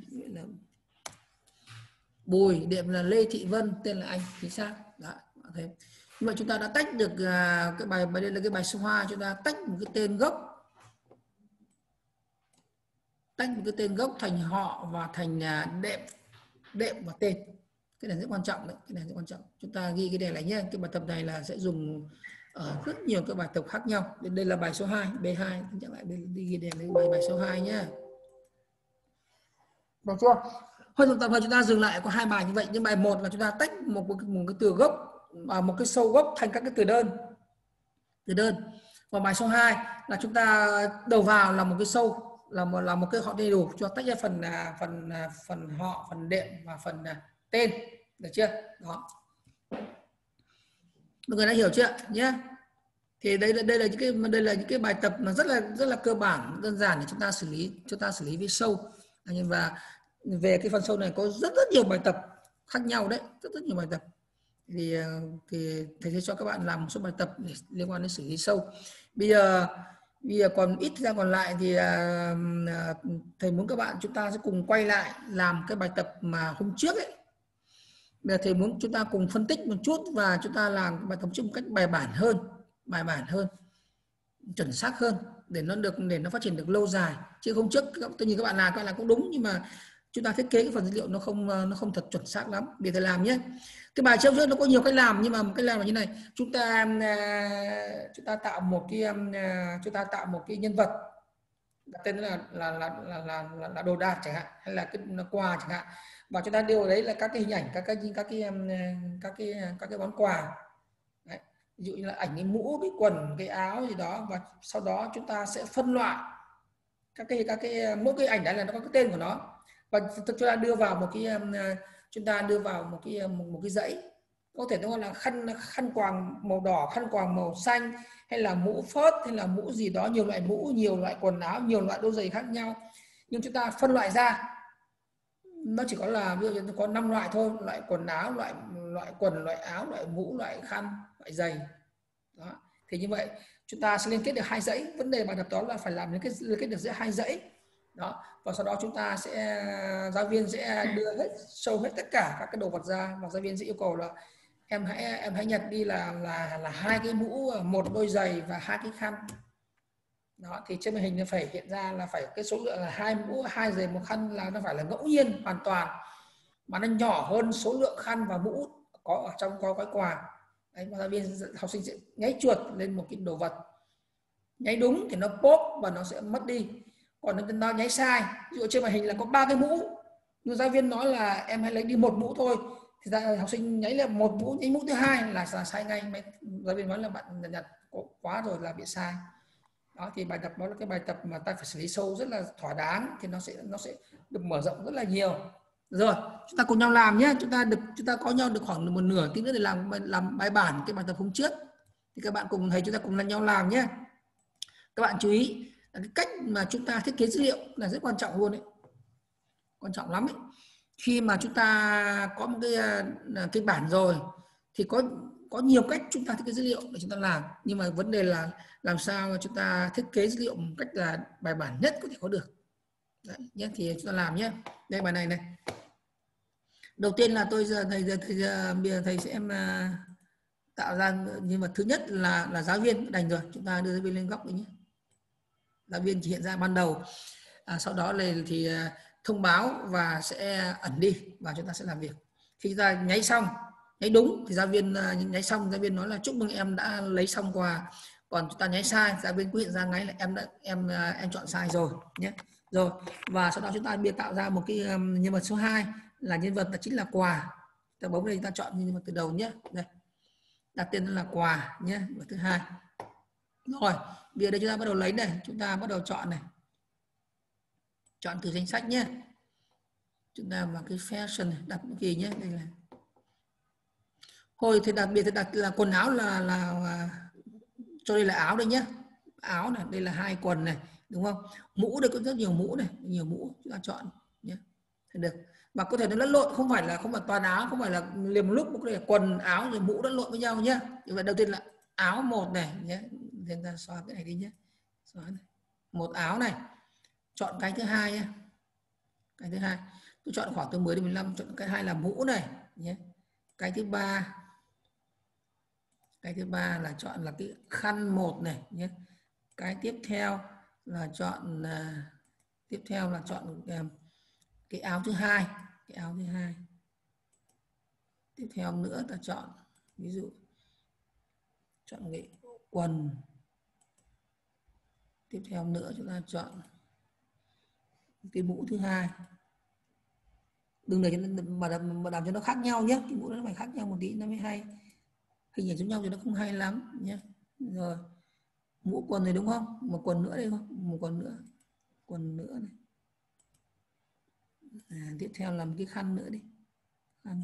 Bùi, đệm là Lê Thị Vân, tên là Anh, chính xác. Đó, thế. Nhưng mà chúng ta đã tách được cái bài đây là cái bài số 2, chúng ta tách một cái tên gốc. Tách một cái tên gốc thành họ và thành đệm và tên. Cái này rất quan trọng đấy, cái này rất quan trọng. Chúng ta ghi cái này lại nhé. Cái bài tập này là sẽ dùng ở rất nhiều các bài tập khác nhau. Đây là bài số 2, B2. Chẳng lại đi ghi đề lấy bài số 2 nhé. Được chưa? Thôi chúng ta dừng lại có 2 bài như vậy. Nhưng bài 1 là chúng ta tách một cái từ gốc, một cái sâu gốc thành các cái từ đơn. Và bài số 2 là chúng ta đầu vào là một cái sâu, là một cái họ đầy đủ, cho tách ra phần họ, phần đệm và phần tên, được chưa? Đó. Mọi người đã hiểu chưa nhé? Thì đây là những cái bài tập mà rất là cơ bản, đơn giản để chúng ta xử lý với sâu. Và về cái phần sâu này có rất nhiều bài tập khác nhau đấy, rất nhiều bài tập. Thì thầy sẽ cho các bạn làm một số bài tập để liên quan đến xử lý sâu. Bây giờ còn ít thời gian còn lại thì thầy muốn các bạn chúng ta sẽ cùng quay lại làm cái bài tập mà hôm trước ấy. Bây giờ thầy muốn chúng ta cùng phân tích một chút và chúng ta làm bài tập một cách bài bản hơn, chuẩn xác hơn. để nó phát triển được lâu dài. Chứ không trước tôi nhìn các bạn làm cũng đúng, nhưng mà chúng ta thiết kế cái phần dữ liệu nó không thật chuẩn xác lắm. Bây giờ thầy làm nhé. Cái bài trước nó có nhiều cách làm, nhưng mà một cách làm là như này. Chúng ta tạo một cái nhân vật, đặt tên là đồ đạc chẳng hạn, hay là cái quà chẳng hạn, và chúng ta điều đấy là các cái hình ảnh, các cái món quà. Đấy. Ví dụ như là ảnh cái mũ, cái quần, cái áo gì đó, và sau đó chúng ta sẽ phân loại các cái mỗi cái ảnh đấy là nó có cái tên của nó, và chúng ta đưa vào một cái một cái dãy, có thể nó là khăn quàng màu đỏ, khăn quàng màu xanh, hay là mũ phớt, hay là mũ gì đó, nhiều loại mũ, nhiều loại quần áo, nhiều loại đôi giày khác nhau, nhưng chúng ta phân loại ra nó chỉ có là ví dụ như có 5 loại thôi: loại quần áo, loại quần, loại áo, loại mũ, loại khăn, loại giày đó. Thì như vậy chúng ta sẽ liên kết được 2 dãy. Vấn đề bài tập đó là phải làm liên kết được giữa 2 dãy đó, và sau đó chúng ta sẽ, giáo viên sẽ đưa hết, show hết tất cả các cái đồ vật ra, và giáo viên sẽ yêu cầu là em hãy nhặt đi là 2 cái mũ, 1 đôi giày và 2 cái khăn đó. Thì trên màn hình nó phải hiện ra là phải cái số lượng là 2 mũ, 2 giày, 1 khăn, là nó phải là ngẫu nhiên hoàn toàn, mà nó nhỏ hơn số lượng khăn và mũ có ở trong gói quà. Đấy, và giáo viên, học sinh sẽ nháy chuột lên một cái đồ vật, nháy đúng thì nó pop và nó sẽ mất đi, còn nó nháy sai, ví dụ trên màn hình là có 3 cái mũ, nhưng giáo viên nói là em hãy lấy đi 1 mũ thôi, thì học sinh nháy là 1 mũ, nháy mũ thứ hai là sai ngay. Giáo viên nói là bạn nhặt quá rồi là bị sai đó. Thì bài tập đó là cái bài tập mà ta phải xử lý sâu rất là thỏa đáng, thì nó sẽ được mở rộng rất là nhiều. Rồi chúng ta cùng nhau làm nhé. Chúng ta có nhau được khoảng một nửa tiếng nữa để làm bài bản cái bài tập hôm trước. Thì các bạn cùng thầy chúng ta cùng nhau làm nhé. Các bạn chú ý là cái cách mà chúng ta thiết kế dữ liệu là rất quan trọng luôn đấy, quan trọng lắm ấy. Khi mà chúng ta có một cái bản rồi thì có nhiều cách chúng ta thiết kế dữ liệu để chúng ta làm, nhưng mà vấn đề là làm sao mà chúng ta thiết kế dữ liệu một cách là bài bản nhất có thể có được. Đấy, nhé, thì chúng ta làm nhé. Đây bài này này. Đầu tiên là bây giờ thầy sẽ tạo ra, nhưng mà thứ nhất là giáo viên đành rồi, chúng ta đưa giáo viên lên góc đấy nhé. Giáo viên chỉ hiện ra ban đầu, sau đó thì thông báo và sẽ ẩn đi, và chúng ta sẽ làm việc. Khi chúng ta nháy xong, nháy đúng thì giáo viên nháy xong, giáo viên nói là chúc mừng em đã lấy xong quà. Còn chúng ta nháy sai, giáo viên quyết hiện ra ngay là em chọn sai rồi nhé. Rồi, và sau đó chúng ta tạo ra một cái nhân vật số 2 là nhân vật là chính là quà. Ta bấm đây, ta chọn nhân vật từ đầu nhé. Đây, đặt tên là quà nhé, và thứ 2. Rồi, bây giờ đây chúng ta bắt đầu lấy này, chúng ta bắt đầu chọn này, chọn từ danh sách nhé. Chúng ta vào cái fashion này, đặt cái gì nhé, đây là thôi thì đặc biệt đặt là quần áo là cho đây là áo đây nhé, áo này, đây là 2 quần này, đúng không? Mũ đây có rất nhiều mũ này, nhiều mũ chúng ta chọn nhé, thì được. Và có thể nó lẫn lộn, không phải toàn áo, không phải là liền một lúc, có thể quần áo rồi mũ lẫn lộn với nhau nhé. Như vậy đầu tiên là áo 1 này nhé, chúng ta xóa cái này đi nhé, xóa này. 1 áo này, chọn cái thứ 2 nhé, cái thứ 2 tôi chọn khoảng từ 10 đến 15, chọn cái 2 là mũ này nhé. Cái thứ 3 là chọn là cái khăn 1 này nhé. Cái tiếp theo là chọn cái áo thứ 2, cái áo thứ 2. Tiếp theo nữa ta chọn, ví dụ chọn cái quần. Tiếp theo nữa chúng ta chọn cái mũ thứ 2. Đừng để mà làm cho nó khác nhau nhé, cái mũ nó phải khác nhau một tí nó mới hay, hình ảnh giống nhau thì nó không hay lắm nhé. Rồi mũ quần này đúng không, một quần nữa đây không, một quần nữa này. Tiếp theo là một cái khăn nữa đi, khăn.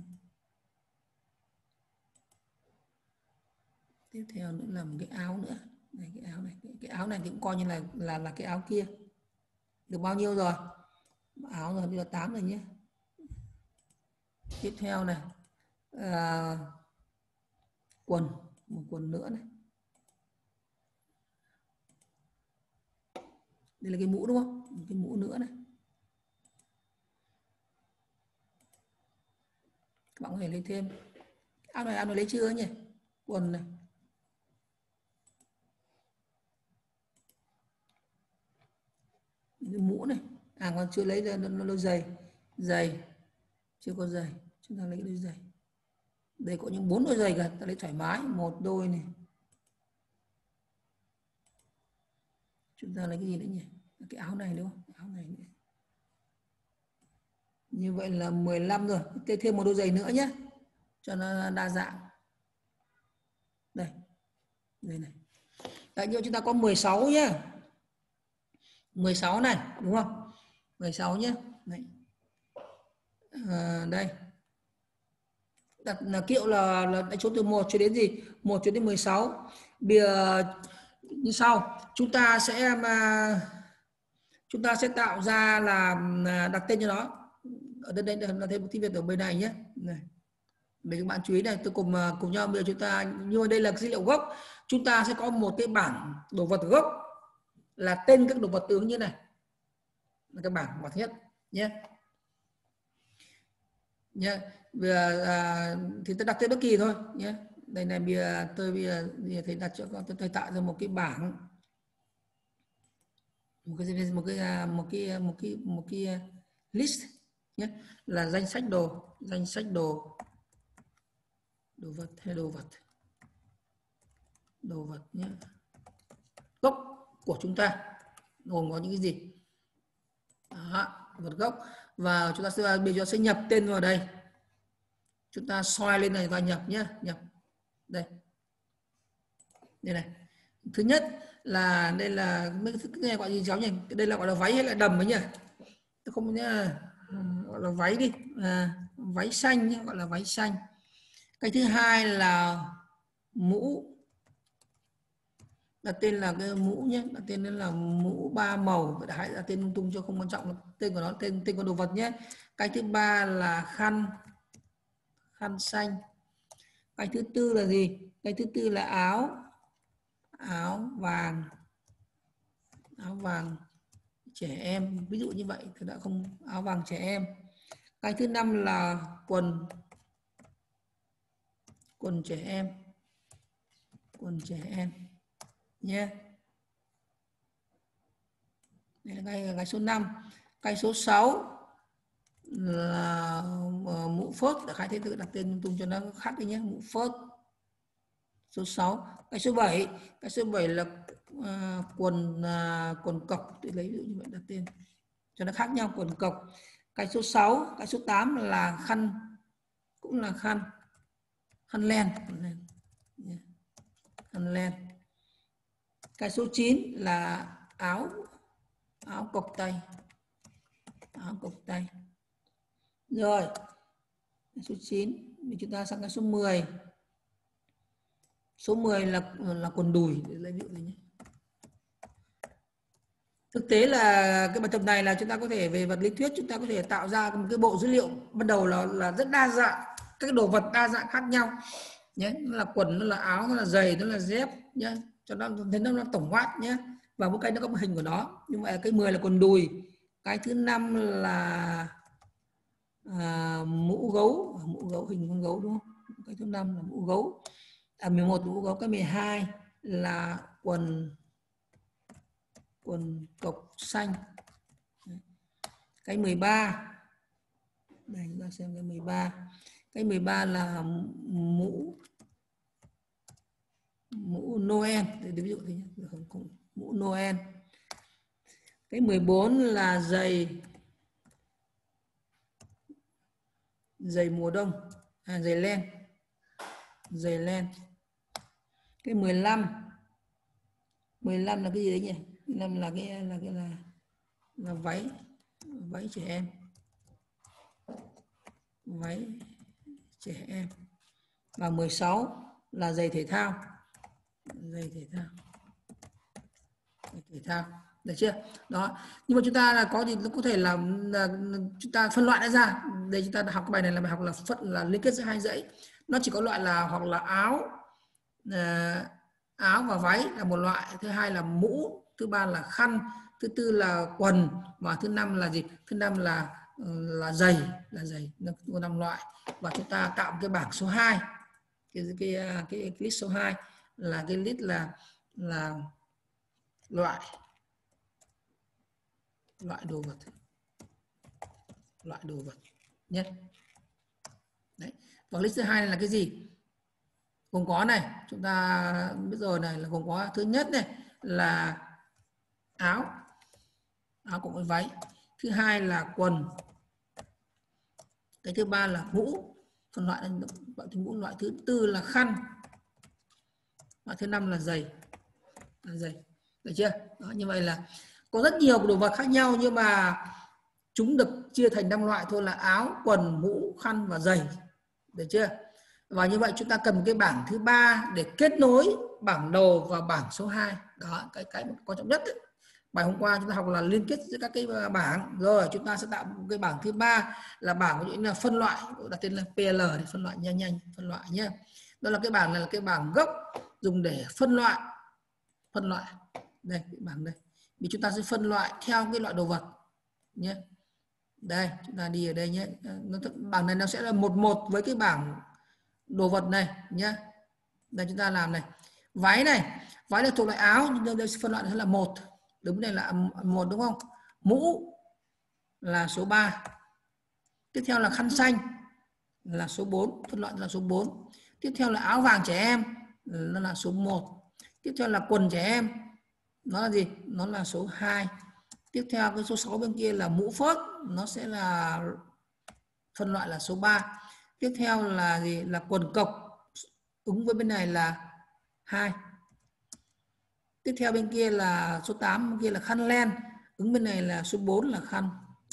Tiếp theo nữa là một cái áo nữa này, cái áo này thì cũng coi như là cái áo kia. Được bao nhiêu rồi? Áo rồi, bây giờ 8 rồi nhé. Tiếp theo này quần, một quần nữa này. Đây là cái mũ đúng không? Một cái mũ nữa này. Các bạn có thể lấy thêm. Áo này lấy chưa nhỉ? Quần này. mũ này, còn chưa lấy ra đôi giày, chưa có giày, chúng ta lấy cái đôi giày. Đây có những 4 đôi giày cả, ta lấy thoải mái, một đôi này. Chúng ta lấy cái gì nữa nhỉ? Cái áo này đúng không? Áo này nữa. Như vậy là 15 rồi. Thêm một đôi giày nữa nhé, cho nó đa dạng. Đây này. Đấy, như chúng ta có 16 nhé. 16 này, đúng không? 16 nhé. Đấy. Đây. Đặt là kiệu là đánh số từ 1 cho đến gì? 1 cho đến 16. Bây giờ như sau, chúng ta sẽ tạo ra là đặt tên cho nó. Ở đây là thêm một tiếng Việt ở bên này nhé. Này. Để các bạn chú ý này, tôi cùng nhau bây giờ chúng ta, như đây là dữ liệu gốc, chúng ta sẽ có một cái bảng đồ vật gốc là tên các đồ vật tướng như này, là cái bảng thứ nhất nhé. Thì tôi đặt tên bất kỳ thôi nhé. Đây này, bây giờ thầy đặt cho con, tôi tạo ra một cái bảng, một cái list nhé, là danh sách đồ vật nhé. Gốc của chúng ta gồm có những cái gì? Đó, vật gốc. Và chúng ta bây giờ sẽ nhập tên vào đây. Chúng ta soi lên này và nhập nhé, nhập đây này. Thứ nhất là đây là cái này gọi gì cháu nhỉ? Đây là gọi là váy hay là đầm ấy nhỉ? Tôi không nhớ, gọi là váy đi, váy xanh nhé, gọi là váy xanh. Cái thứ hai là mũ, đặt tên là cái mũ nhé, đặt tên là mũ 3 màu, hãy đặt tên lung tung cho không quan trọng, tên của nó, tên của đồ vật nhé. Cái thứ ba là khăn xanh. Cái thứ tư là gì? Cái thứ tư là áo vàng trẻ em, ví dụ như vậy thì đã không, áo vàng trẻ em. Cái thứ năm là quần trẻ em nhé. Đây là cái số 5. Cái số 6 là mũ phớt, đã khai thế tự đặt tên tung cho nó khác đi nhé, mũ phớt. Số 6. Cái số 7 là quần cộc, tôi lấy ví dụ như vậy, đặt tên cho nó khác nhau, quần cộc. Cái số 6, cái số 8 là khăn, cũng là khăn len. Cái số 9 là áo cộc tay. Rồi, số 9, chúng ta sang cái số 10. Số 10 là quần đùi, để lấy ví dụ nhé. Thực tế là cái bài tập này là chúng ta có thể về vật lý thuyết, chúng ta có thể tạo ra một cái bộ dữ liệu ban đầu là rất đa dạng, các đồ vật đa dạng khác nhau nhé. Nó là quần, nó là áo, nó là giày, nó là dép nhé, cho nó thấy nó tổng quát nhé. Và mỗi cái nó có một hình của nó. Nhưng mà cái 10 là quần đùi. Cái thứ 5 là mũ gấu, hình con gấu đúng không? Cái thứ 5 là mũ gấu. 11 mũ gấu. Cái 12 là quần cộc xanh. Cái 13, đây chúng ta xem cái 13. Cái 13 là mũ Noel, để ví dụ thế nhé, mũ Noel. Cái 14 là giày mùa đông, giày len. Cái 15 là cái gì đấy nhỉ? 15 là váy trẻ em. Và 16 là giày thể thao. Được chưa? Đó. Nhưng mà chúng ta là có thì nó có thể là chúng ta phân loại nó ra. Đây chúng ta học cái bài này là bài học là liên kết giữa hai dãy. Nó chỉ có loại là hoặc là áo và váy là một loại, thứ hai là mũ, thứ ba là khăn, thứ tư là quần, và thứ năm là gì? Thứ năm là giày, nó có 5 loại. Và chúng ta tạo một cái bảng số 2. Cái list số 2 là cái list là loại loại đồ vật nhé. Đấy. Và list thứ hai là cái gì? Gồm có này, chúng ta biết rồi này, là gồm có thứ nhất này là áo cộng với váy, thứ hai là quần, cái thứ ba là mũ, phân loại mũ, loại thứ tư là khăn, loại thứ năm là giày. Được chưa? Đó, như vậy là có rất nhiều đồ vật khác nhau nhưng mà chúng được chia thành 5 loại thôi, là áo, quần, mũ, khăn và giày. Được chưa? Và như vậy chúng ta cần cái bảng thứ ba để kết nối bảng đầu và bảng số 2. Đó, cái quan trọng nhất ấy. Bài hôm qua chúng ta học là liên kết giữa các cái bảng, rồi chúng ta sẽ tạo một cái bảng thứ ba là bảng ví dụ như là phân loại, đặt tên là PL để phân loại nhanh, phân loại nhé. Đó là cái bảng này là cái bảng gốc dùng để phân loại. Đây, cái bảng đây. Vì chúng ta sẽ phân loại theo cái loại đồ vật nhé. Đây, chúng ta đi ở đây nhé. Bảng này nó sẽ là một với cái bảng đồ vật này nhé. Đây chúng ta làm này. Váy là thuộc loại áo, nhưng đây phân loại là 1. Đúng, này là 1 đúng không? Mũ là số 3. Tiếp theo là khăn xanh là số 4, phân loại là số 4. Tiếp theo là áo vàng trẻ em, nó là số 1. Tiếp theo là quần trẻ em, nó là gì? Nó là số 2. Tiếp theo cái số 6 bên kia là mũ phớt, nó sẽ là phân loại là số 3. Tiếp theo là gì? Là quần cộc, ứng với bên này là 2. Tiếp theo bên kia là số 8, bên kia là khăn len, ứng bên này là số 4 là khăn.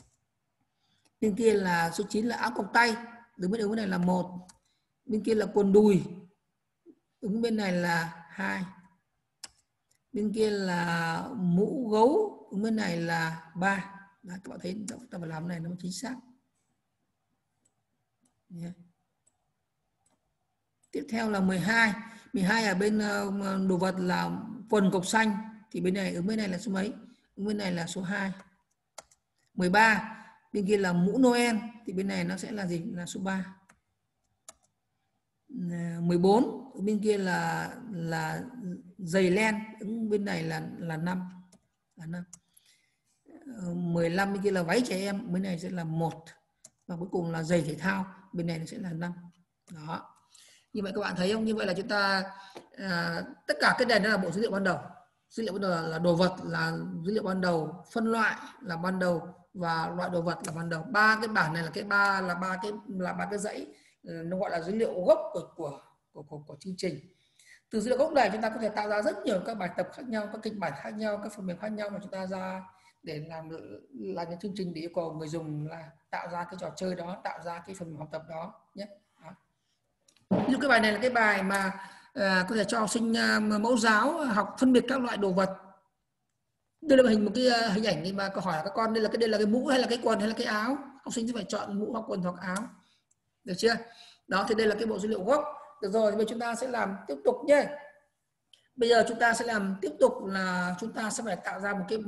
Bên kia là số 9 là áo cộc tay, ứng bên này là 1. Bên kia là quần đùi, ứng bên này là 2. Bên kia là mũ gấu, ứng bên này là 3. Đấy, các bạn thấy ta phải làm này nó chính xác. Yeah. Tiếp theo là 12. 12 ở bên đồ vật là quần cộc xanh, thì bên này ứng bên này là số mấy? Ứng bên này là số 2. 13. Bên kia là mũ Noel, thì bên này nó sẽ là gì? Là số 3. 14. Bên kia là giày len, ứng bên này là 5. 15 bên kia là váy trẻ em, bên này sẽ là 1. Và cuối cùng là giày thể thao, bên này nó sẽ là 5. Đó. Như vậy các bạn thấy không? Như vậy là chúng ta tất cả cái này là bộ dữ liệu ban đầu. Dữ liệu ban đầu là đồ vật là dữ liệu ban đầu, phân loại là ban đầu và loại đồ vật là ban đầu. Ba cái bảng này là ba cái dãy, nó gọi là dữ liệu gốc của chương trình. Từ dữ liệu gốc này chúng ta có thể tạo ra rất nhiều các bài tập khác nhau, các kịch bản khác nhau, các phần mềm khác nhau mà chúng ta ra để làm những chương trình để yêu cầu người dùng là tạo ra cái trò chơi đó, tạo ra cái phần học tập đó nhé. Ví dụ cái bài này là cái bài mà có thể cho học sinh mẫu giáo học phân biệt các loại đồ vật. Đây là một cái hình ảnh đi mà câu hỏi các con, đây là cái mũ hay là cái quần hay là cái áo. Học sinh sẽ phải chọn mũ hoặc quần hoặc áo. Được chưa? Đó, thì đây là cái bộ dữ liệu gốc. Được rồi, bây giờ chúng ta sẽ làm tiếp tục nhé. Bây giờ chúng ta sẽ làm tiếp tục là chúng ta sẽ phải tạo ra một cái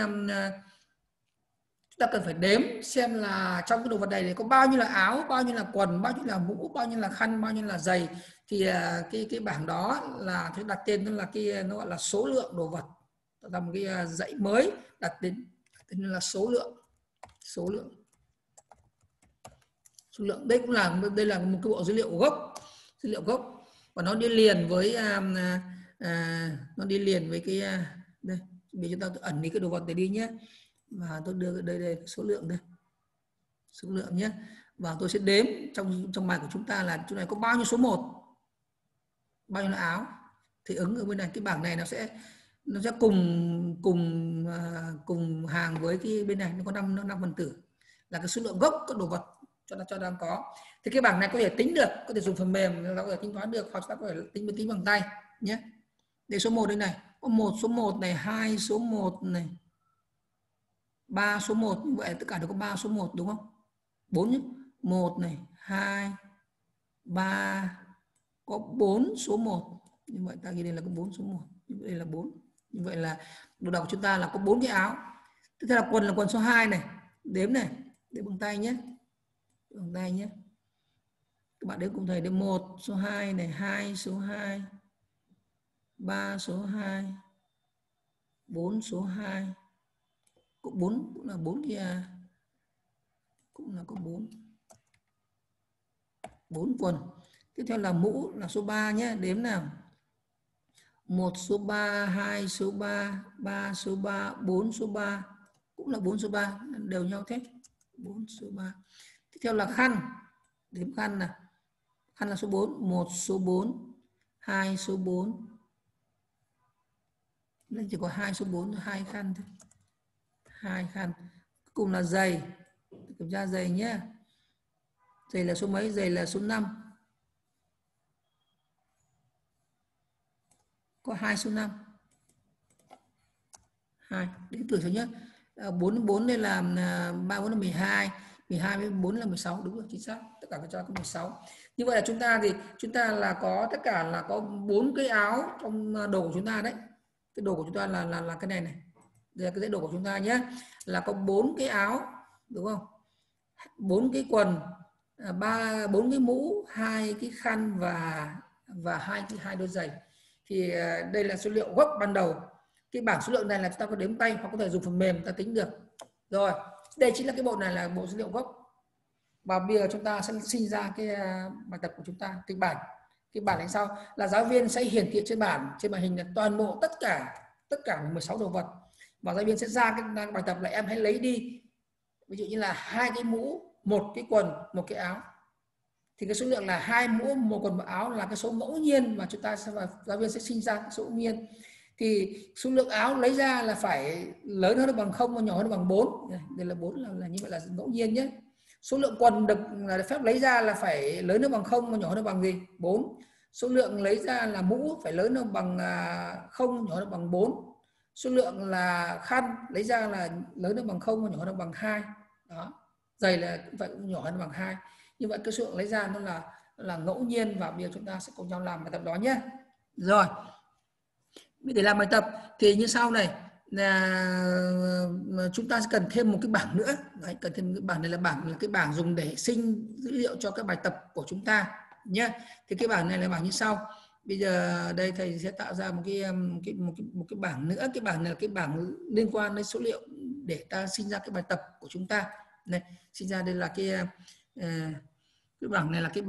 chúng ta cần phải đếm xem là trong cái đồ vật này có bao nhiêu là áo, bao nhiêu là quần, bao nhiêu là mũ, bao nhiêu là khăn, bao nhiêu là giày. Thì cái bảng đó là chúng đặt tên nó gọi là số lượng đồ vật. Tạo ra một cái dãy mới đặt tên là số lượng. Số lượng đây cũng là một cái bộ dữ liệu gốc và nó đi liền với cái đây. Bây giờ chúng ta ẩn đi cái đồ vật này đi nhé. Và tôi đưa đây số lượng đây, số lượng nhé. Và tôi sẽ đếm trong bài của chúng ta là chỗ này có bao nhiêu số 1, bao nhiêu là áo, thì ứng ở bên này cái bảng này nó sẽ cùng hàng với cái bên này, nó có 5 phần tử là cái số lượng gốc các đồ vật cho đang có. Thì cái bảng này có thể tính được, có thể dùng phần mềm, nó có thể tính toán được, hoặc chúng ta có thể tính bằng tay nhé. Đây số 1 đây này, có số 1 này, 2 số 1 này, 3 số 1, như vậy tất cả đều có 3 số 1 đúng không? 4 1 này, 2 3 có 4 số 1. Như vậy ta ghi đây là có 4 số 1. Như vậy đây là 4. Như vậy là đồ đọc của chúng ta là có 4 cái áo. Tiếp theo là quần số 2 này, đếm này, đếm bằng tay nhé. Bằng tay nhé. Các bạn đếm cùng thầy, đếm 1 số 2 này, 2 số 2, 3 số 2, 4 số 2, cũng 4, cũng là 4 cái, cũng là có 4 quần. Tiếp theo là mũ là số 3 nhé, đếm nào. 1 số 3, 2 số 3, 3 số 3, 4 số 3, cũng là 4 số 3, đều nhau thế. 4 số 3. Tiếp theo là khăn, đếm khăn nào. Khăn là số 4, 1 số 4, 2 số 4. Nên chỉ có 2 số 4, 2 khăn thôi. 2 khăn. Cùng là giày. Kiểm tra giày nhé. Giày là số mấy? Giày là số 5. Có 2 số 5. 2. Đến thử số nhất. 4 4 đây là 3 4 là 12, 12 với 4 là 16, đúng rồi, chính xác. Tất cả các cho có 16. Như vậy là chúng ta là có tất cả là có 4 cái áo trong đồ của chúng ta đấy. Cái đồ của chúng ta là cái này này. Đây là cái dãy đồ của chúng ta nhé. Là có 4 cái áo, đúng không? 4 cái quần, 4 cái mũ, 2 cái khăn và 2 đôi giày. Thì đây là số liệu gốc ban đầu. Cái bảng số liệu này là chúng ta có đếm tay hoặc có thể dùng phần mềm ta tính được. Rồi, đây chính là cái bộ này là bộ số liệu gốc. Và bây giờ chúng ta sẽ sinh ra cái bài tập của chúng ta, kịch bản. Kịch bản là sao? Là giáo viên sẽ hiển thị trên màn hình là toàn bộ tất cả 16 đồ vật. Và giáo viên sẽ ra cái bài tập là em hãy lấy đi. Ví dụ như là 2 cái mũ, 1 cái quần, 1 cái áo. Thì cái số lượng là 2 mũ, 1 quần, 1 áo là cái số ngẫu nhiên mà giáo viên sẽ sinh ra cái số ngẫu nhiên. Thì số lượng áo lấy ra là phải lớn hơn bằng 0 và nhỏ hơn bằng 4. Đây là 4 là như vậy là ngẫu nhiên nhé. Số lượng quần được phép lấy ra là phải lớn hơn bằng 0 và nhỏ hơn bằng gì? 4. Số lượng lấy ra là mũ phải lớn hơn bằng 0, nhỏ hơn bằng 4. Số lượng là khăn lấy ra là lớn hơn bằng 0 và nhỏ hơn bằng 2. Đó. Giày là cũng phải nhỏ hơn bằng 2. Như vậy cái số lượng lấy ra nó là ngẫu nhiên, và bây giờ chúng ta sẽ cùng nhau làm bài tập đó nhé. Rồi. Để làm bài tập thì như sau này, là chúng ta sẽ cần thêm một cái bảng nữa. Đấy, cần thêm cái bảng này là cái bảng dùng để sinh dữ liệu cho các bài tập của chúng ta nhé. Thì cái bảng này là bảng như sau. Bây giờ đây thầy sẽ tạo ra một cái bảng nữa. Cái bảng này là cái bảng liên quan đến số liệu để ta sinh ra cái bài tập của chúng ta. Này, sinh ra đây là cái bảng này là cái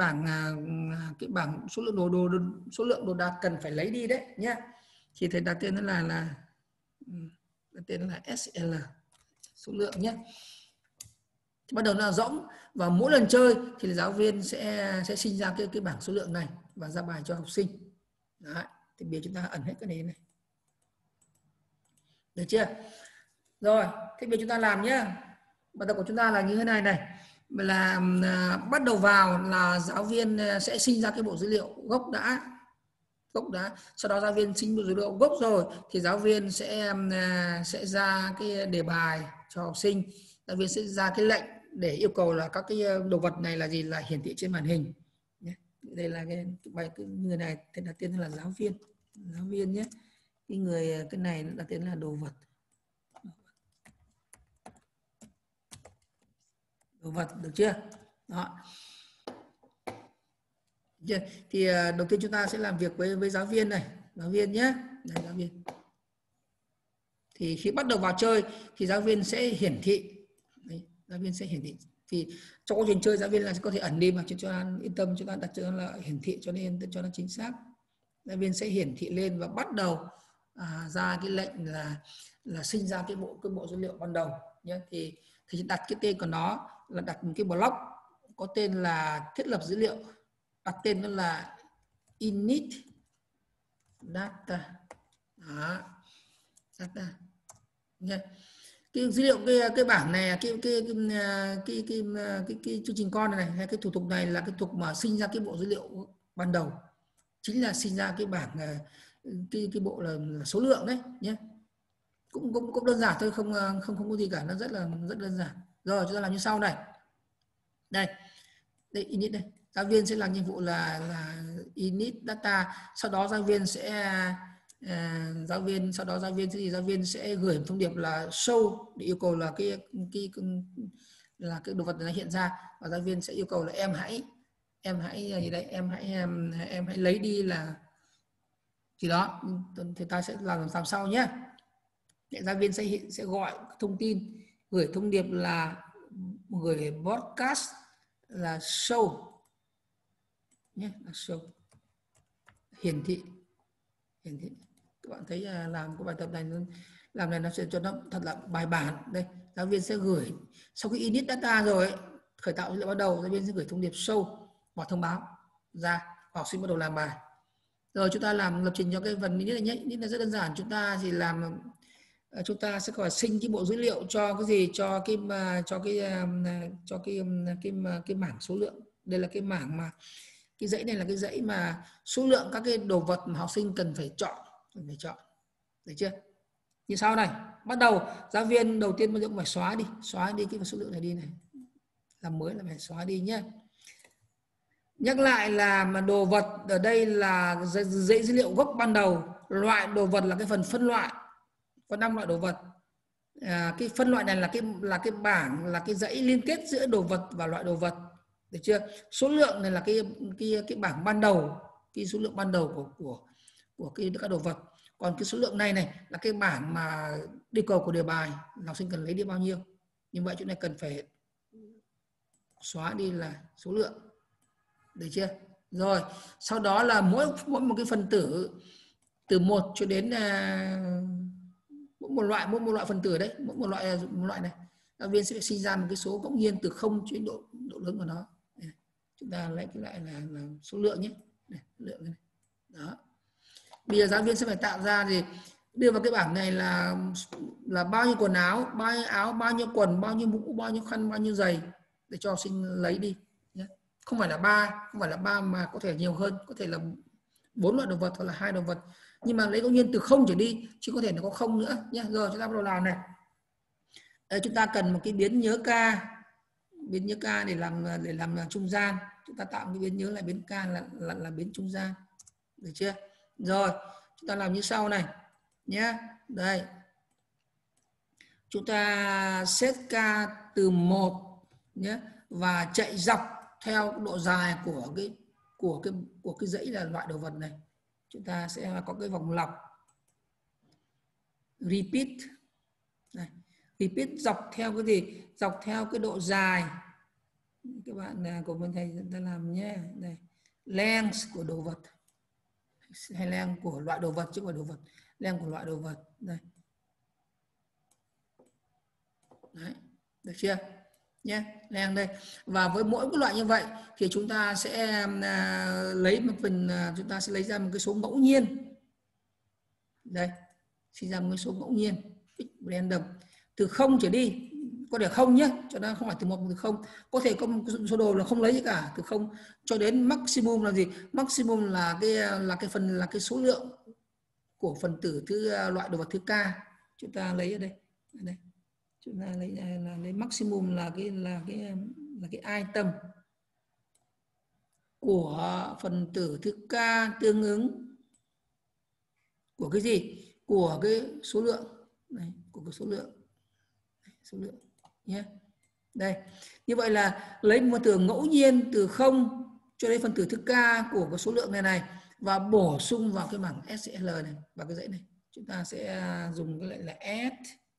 bảng số lượng đồ đạc cần phải lấy đi đấy nhé. Thì thầy đặt tên nó đặt tên là SL, số lượng nhé. Bắt đầu là rỗng, và mỗi lần chơi thì giáo viên sẽ sinh ra cái bảng số lượng này và ra bài cho học sinh. Đấy. Thì bây giờ chúng ta ẩn hết cái này này. Được chưa? Rồi, thế bây giờ chúng ta làm nhé. Bài tập của chúng ta là như thế này này. Là bắt đầu vào là giáo viên sẽ sinh ra cái bộ dữ liệu gốc đã. Sau đó giáo viên sinh bộ dữ liệu gốc rồi thì giáo viên sẽ ra cái đề bài cho học sinh. Giáo viên sẽ ra cái lệnh để yêu cầu là các cái đồ vật này là gì, là hiển thị trên màn hình. Đây là cái người này tên là giáo viên nhé. Cái này là tên là đồ vật. Được chưa? Đó. Thì đầu tiên chúng ta sẽ làm việc với giáo viên này, giáo viên nhé. Đây, giáo viên. Thì khi bắt đầu vào chơi thì giáo viên sẽ hiển thị. Đấy, giáo viên sẽ hiển thị. Thì trong quá trình chơi giáo viên là có thể ẩn đi mà cho anh yên tâm, chúng ta đặt cho nó là hiển thị cho nó chính xác. Giáo viên sẽ hiển thị lên và bắt đầu ra cái lệnh là sinh ra cái bộ dữ liệu ban đầu nhé. Thì đặt cái tên của nó là đặt một cái block có tên là thiết lập dữ liệu, đặt tên nó là init data. Đó. Data nhé. Cái dữ liệu cái bảng này, cái chương trình con này hay cái thủ tục này là cái thủ tục mà sinh ra cái bộ dữ liệu ban đầu, chính là sinh ra cái bảng cái bộ là số lượng đấy nhé. Cũng đơn giản thôi, không có gì cả, nó rất đơn giản. Rồi chúng ta làm như sau này. Đây init đây. Giáo viên sẽ làm nhiệm vụ là init data, sau đó giáo viên sẽ gửi thông điệp là show để yêu cầu là cái đồ vật này hiện ra, và giáo viên sẽ yêu cầu là em hãy gì đấy, em hãy lấy đi là thì đó, thì ta sẽ làm sau nhé. giáo viên sẽ gọi thông tin, gửi thông điệp là gửi broadcast là show nhé, là show, hiển thị. Các bạn thấy làm cái bài tập này, làm này nó sẽ cho nó thật là bài bản. Đây, giáo viên sẽ gửi sau khi init data rồi, khởi tạo dữ liệu bắt đầu, giáo viên sẽ gửi thông điệp show và thông báo ra, học sinh bắt đầu làm bài. Rồi chúng ta làm lập trình cho cái phần init này nhé. Init là rất đơn giản, chúng ta thì làm, chúng ta sẽ phải sinh cái bộ dữ liệu cho cái gì, cho cái mảng số lượng. Đây là cái mảng mà cái dãy này là cái dãy mà số lượng các cái đồ vật mà học sinh cần phải chọn, được chưa? Như sau này, bắt đầu giáo viên đầu tiên bây giờ cũng phải xóa đi cái số lượng này đi này, làm mới là phải xóa đi nhé. Nhắc lại là mà đồ vật ở đây là dãy dữ liệu gốc ban đầu, loại đồ vật là cái phần phân loại, có 5 loại đồ vật. Cái phân loại này là cái bảng, là cái dãy liên kết giữa đồ vật và loại đồ vật, được chưa? Số lượng này là cái bảng ban đầu, cái số lượng ban đầu của các đồ vật. Còn cái số lượng này là cái bảng mà yêu cầu của đề bài, học sinh cần lấy đi bao nhiêu. Như vậy chỗ này cần phải xóa đi là số lượng, được chưa? Rồi sau đó là mỗi một cái phần tử từ 1 cho đến mỗi một loại phần tử đấy, mỗi một loại này giáo viên sẽ sinh ra một cái số ngẫu nhiên từ 0 cho đến độ lớn của nó. Chúng ta lấy cái loại là số lượng nhé, lượng này. Đó. Bây giờ giáo viên sẽ phải tạo ra gì, đưa vào cái bảng này là bao nhiêu quần áo, bao nhiêu quần, bao nhiêu mũ, bao nhiêu khăn, bao nhiêu giày, để cho học sinh lấy đi nhé. Không phải là 3 mà có thể nhiều hơn, có thể là 4 loại đồ vật hoặc là 2 đồ vật, nhưng mà lấy ngẫu nhiên từ 0 trở đi, chứ có thể nó có 0 nữa nhé. Rồi chúng ta bắt đầu làm này. Đây, chúng ta cần một cái biến nhớ k để làm trung gian. Chúng ta tạo một cái biến nhớ là biến k là biến trung gian, được chưa? Rồi chúng ta làm như sau này nhé. Đây, chúng ta set k từ 1 nhé, và chạy dọc theo độ dài của cái dãy là loại đồ vật này. Chúng ta sẽ có cái vòng lặp repeat này, repeat dọc theo cái gì, dọc theo cái độ dài. Các bạn của mình thầy ta làm nhé. Đây, length của đồ vật hay length của loại đồ vật chứ không phải đồ vật, length của loại đồ vật đây. Đấy, được chưa nhé, length đây. Và với mỗi cái loại như vậy thì chúng ta sẽ lấy một phần, chúng ta sẽ lấy ra một cái số ngẫu nhiên. Đây, sinh ra một cái số ngẫu nhiên random từ 0 trở đi, có thể 0 nhé, cho nó không phải từ 1 từ 0. Có thể có một số đồ là không lấy gì cả, từ 0 cho đến maximum là gì? Maximum là cái số lượng của phần tử loại đồ vật thứ k. Chúng ta lấy ở đây. Chúng ta lấy maximum là cái item của phần tử thứ k tương ứng của cái gì? Của cái số lượng này, của cái số lượng nhé. Đây, như vậy là lấy một từ ngẫu nhiên từ 0 cho đến phần tử thứ k của cái số lượng này và bổ sung vào cái bảng SL này, vào cái dãy này. Chúng ta sẽ dùng cái lại là add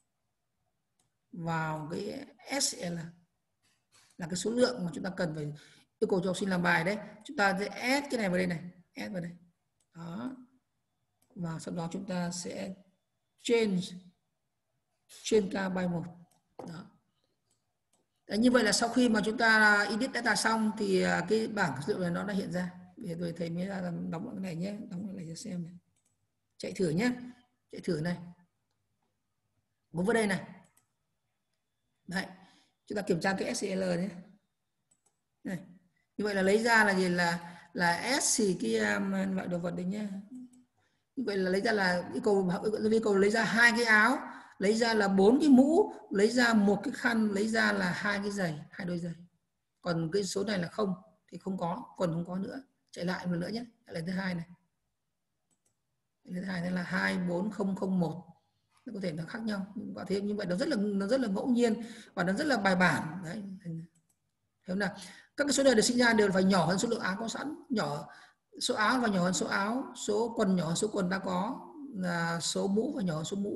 vào cái SL là cái số lượng mà chúng ta cần phải yêu cầu cho học sinh làm bài đấy. Chúng ta sẽ add cái này vào đây này, add vào đây. Đó. Và sau đó chúng ta sẽ change k by 1. Đó. Đấy, như vậy là sau khi mà chúng ta edit data xong thì cái bảng dữ liệu này nó đã hiện ra. Bây giờ tôi thầy mới ra đóng cái này nhé, đóng cái này cho xem này. Chạy thử nhé, chạy thử này. Bấm vào đây này. Đấy, chúng ta kiểm tra cái SQL nhé. Này. Như vậy là lấy ra là gì, là S thì cái loại đồ vật đấy nhé. Như vậy là lấy ra là yêu cầu lấy ra 2 cái áo, lấy ra là 4 cái mũ, lấy ra 1 cái khăn, lấy ra là 2 cái giày, 2 đôi giày. Còn cái số này là 0 thì không có, còn không có nữa. Chạy lại một nữa nhé, lại thứ 2 này. Thứ 2 này là 24001. Nó có thể nó khác nhau, và thế như vậy nó rất là ngẫu nhiên và nó rất là bài bản. Đấy. Thế là các cái số này được sinh ra đều phải nhỏ hơn số lượng áo có sẵn, nhỏ số áo và nhỏ hơn số áo, số quần nhỏ hơn số quần đã có, là số mũ và nhỏ hơn số mũ.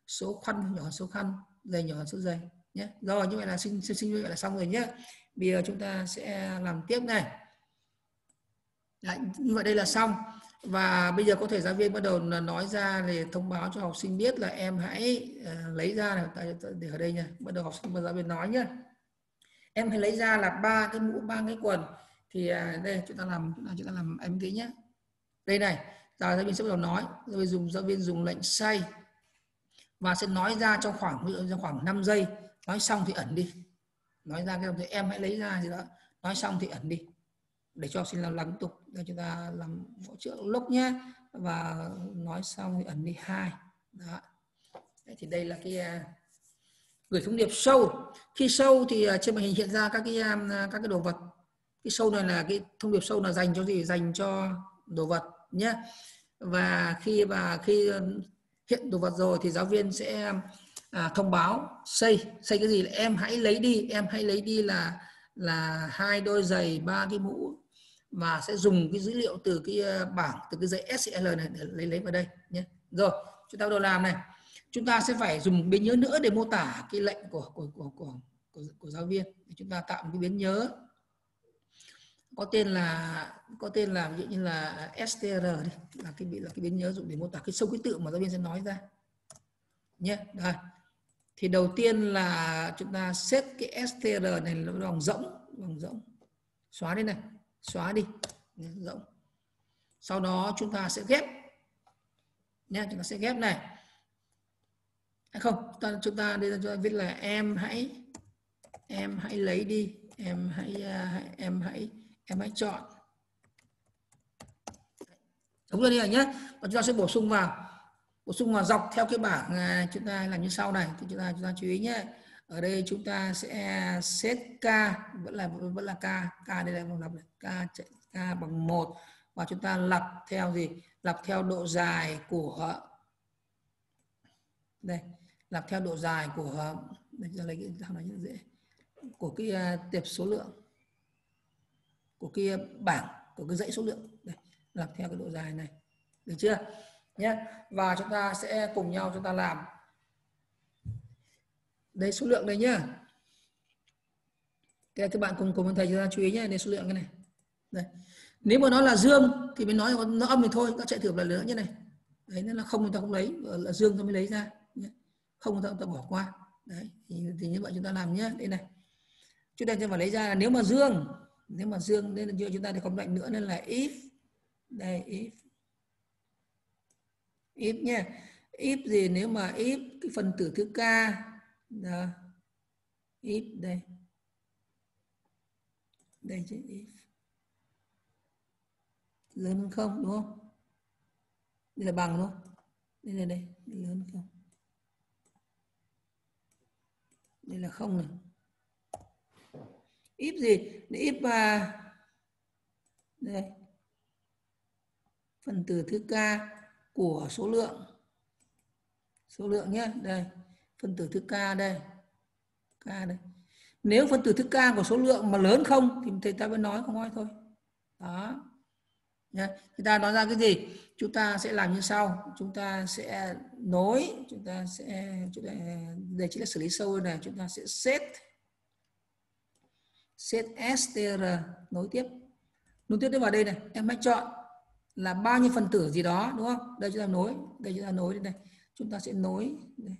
số khoăn nhỏ hơn số khăn, dày nhỏ hơn số dày nhé. Rồi như vậy là sinh như vậy là xong rồi nhé. Bây giờ chúng ta sẽ làm tiếp này. Đấy, như vậy đây là xong. Và bây giờ có thể giáo viên bắt đầu nói ra để thông báo cho học sinh biết là em hãy lấy ra này, để ở đây nha, bắt đầu học sinh và giáo viên nói nhé. Em hãy lấy ra là 3 cái mũ, 3 cái quần. Thì đây chúng ta làm em tí nhé. Đây này, giáo viên sẽ bắt đầu nói, giáo viên dùng lệnh say và sẽ nói ra trong khoảng 5 giây. Nói xong thì ẩn đi. Nói ra cái đồng em hãy lấy ra gì đó. Nói xong thì ẩn đi. Để cho học sinh làm tiếp tục. Để chúng ta làm hỗ trợ lúc nhé. Và nói xong thì ẩn đi 2. Đó. Thì đây là cái gửi thông điệp show. Khi show thì trên màn hình hiện ra các cái đồ vật. Cái show này là cái thông điệp show là dành cho gì? Dành cho đồ vật nhé. Và khi hiện đồ vật rồi thì giáo viên sẽ thông báo say cái gì là em hãy lấy đi. Em hãy lấy đi là 2 đôi giày, 3 cái mũ, và sẽ dùng cái dữ liệu từ cái bảng, từ cái dãy SQL này để lấy vào đây nhé. Rồi chúng ta bắt đầu làm này. Chúng ta sẽ phải dùng biến nhớ nữa để mô tả cái lệnh của giáo viên. Chúng ta tạo một cái biến nhớ có tên là ví dụ như là str đi, là cái biến nhớ dùng để mô tả cái số ký tự mà giáo viên sẽ nói ra nhé. Đây. Thì đầu tiên là chúng ta set cái str này là bằng rỗng, xóa đi này, xóa đi rỗng. Sau đó chúng ta sẽ ghép nhé, chúng ta sẽ ghép này. Hay không, chúng ta đây là cho viết là em hãy lấy đi, em hãy chọn. Đúng rồi, đi nhé. Và chúng ta sẽ bổ sung vào dọc theo cái bảng. Chúng ta làm như sau này. Thì chúng ta chú ý nhé. Ở đây chúng ta sẽ set k, vẫn là k đây là lặp k bằng 1, và chúng ta lặp theo gì? Lặp theo độ dài của đây, lặp theo độ dài của đây, lấy cái thằng này dễ, của cái tệp số lượng, của cái bảng, của cái dãy số lượng. Đây, lặp theo cái độ dài này, được chưa nhé? Và chúng ta sẽ cùng nhau chúng ta làm đây số lượng đây nhá. Các bạn cùng thầy chúng ta chú ý nhé, đây số lượng cái này. Đây. Nếu mà nó là dương thì mình nói nó âm thì thôi, các chạy thử lần nữa như này. Đấy, nó là không người ta không lấy, là dương ta mới lấy ra nhé. Không người ta bỏ qua. Đấy, thì như vậy chúng ta làm nhé. Đây này. Chúng ta phải lấy ra là nếu mà dương nên là chúng ta thì không lệnh nữa, nên là if. Đây if nhé. If gì? Nếu mà if cái phần tử thứ k đó. If đây chứ, if lớn hơn không, đúng không? Đây là bằng đúng không? Đây lớn hơn không? Đây là không này. If gì? If đây phần tử thứ k của số lượng nhé. Đây phần tử thứ k đây, k đây. Nếu phần tử thứ k của số lượng mà lớn không thì thầy ta vẫn nói không nói thôi. Đó nhé. Thì ta nói ra cái gì? Chúng ta sẽ làm như sau. Chúng ta sẽ nối, đây chỉ là xử lý sâu này. Chúng ta sẽ set str nối tiếp đến vào đây này. Em hãy chọn là bao nhiêu phần tử gì đó, đúng không? Đây chúng ta nối, đây. Chúng ta sẽ nối đây.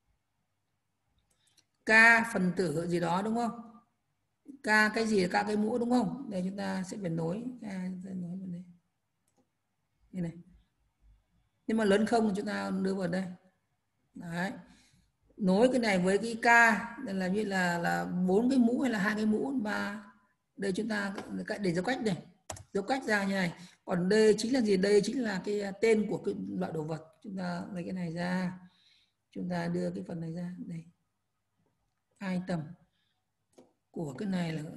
K phần tử gì đó, đúng không? K cái gì? K cái mũ, đúng không? Đây chúng ta sẽ phải nối vào đây. Đây này. Nhưng mà lớn không thì chúng ta đưa vào đây. Đấy. Nối cái này với cái k, nên là như là 4 cái mũ hay là 2 cái mũ, 3. Đây chúng ta để dấu cách này. Dấu cách ra như này. Còn đây chính là gì? Đây chính là cái tên của cái loại đồ vật. Chúng ta lấy cái này ra. Chúng ta đưa cái phần này ra. Đây. Item của cái này là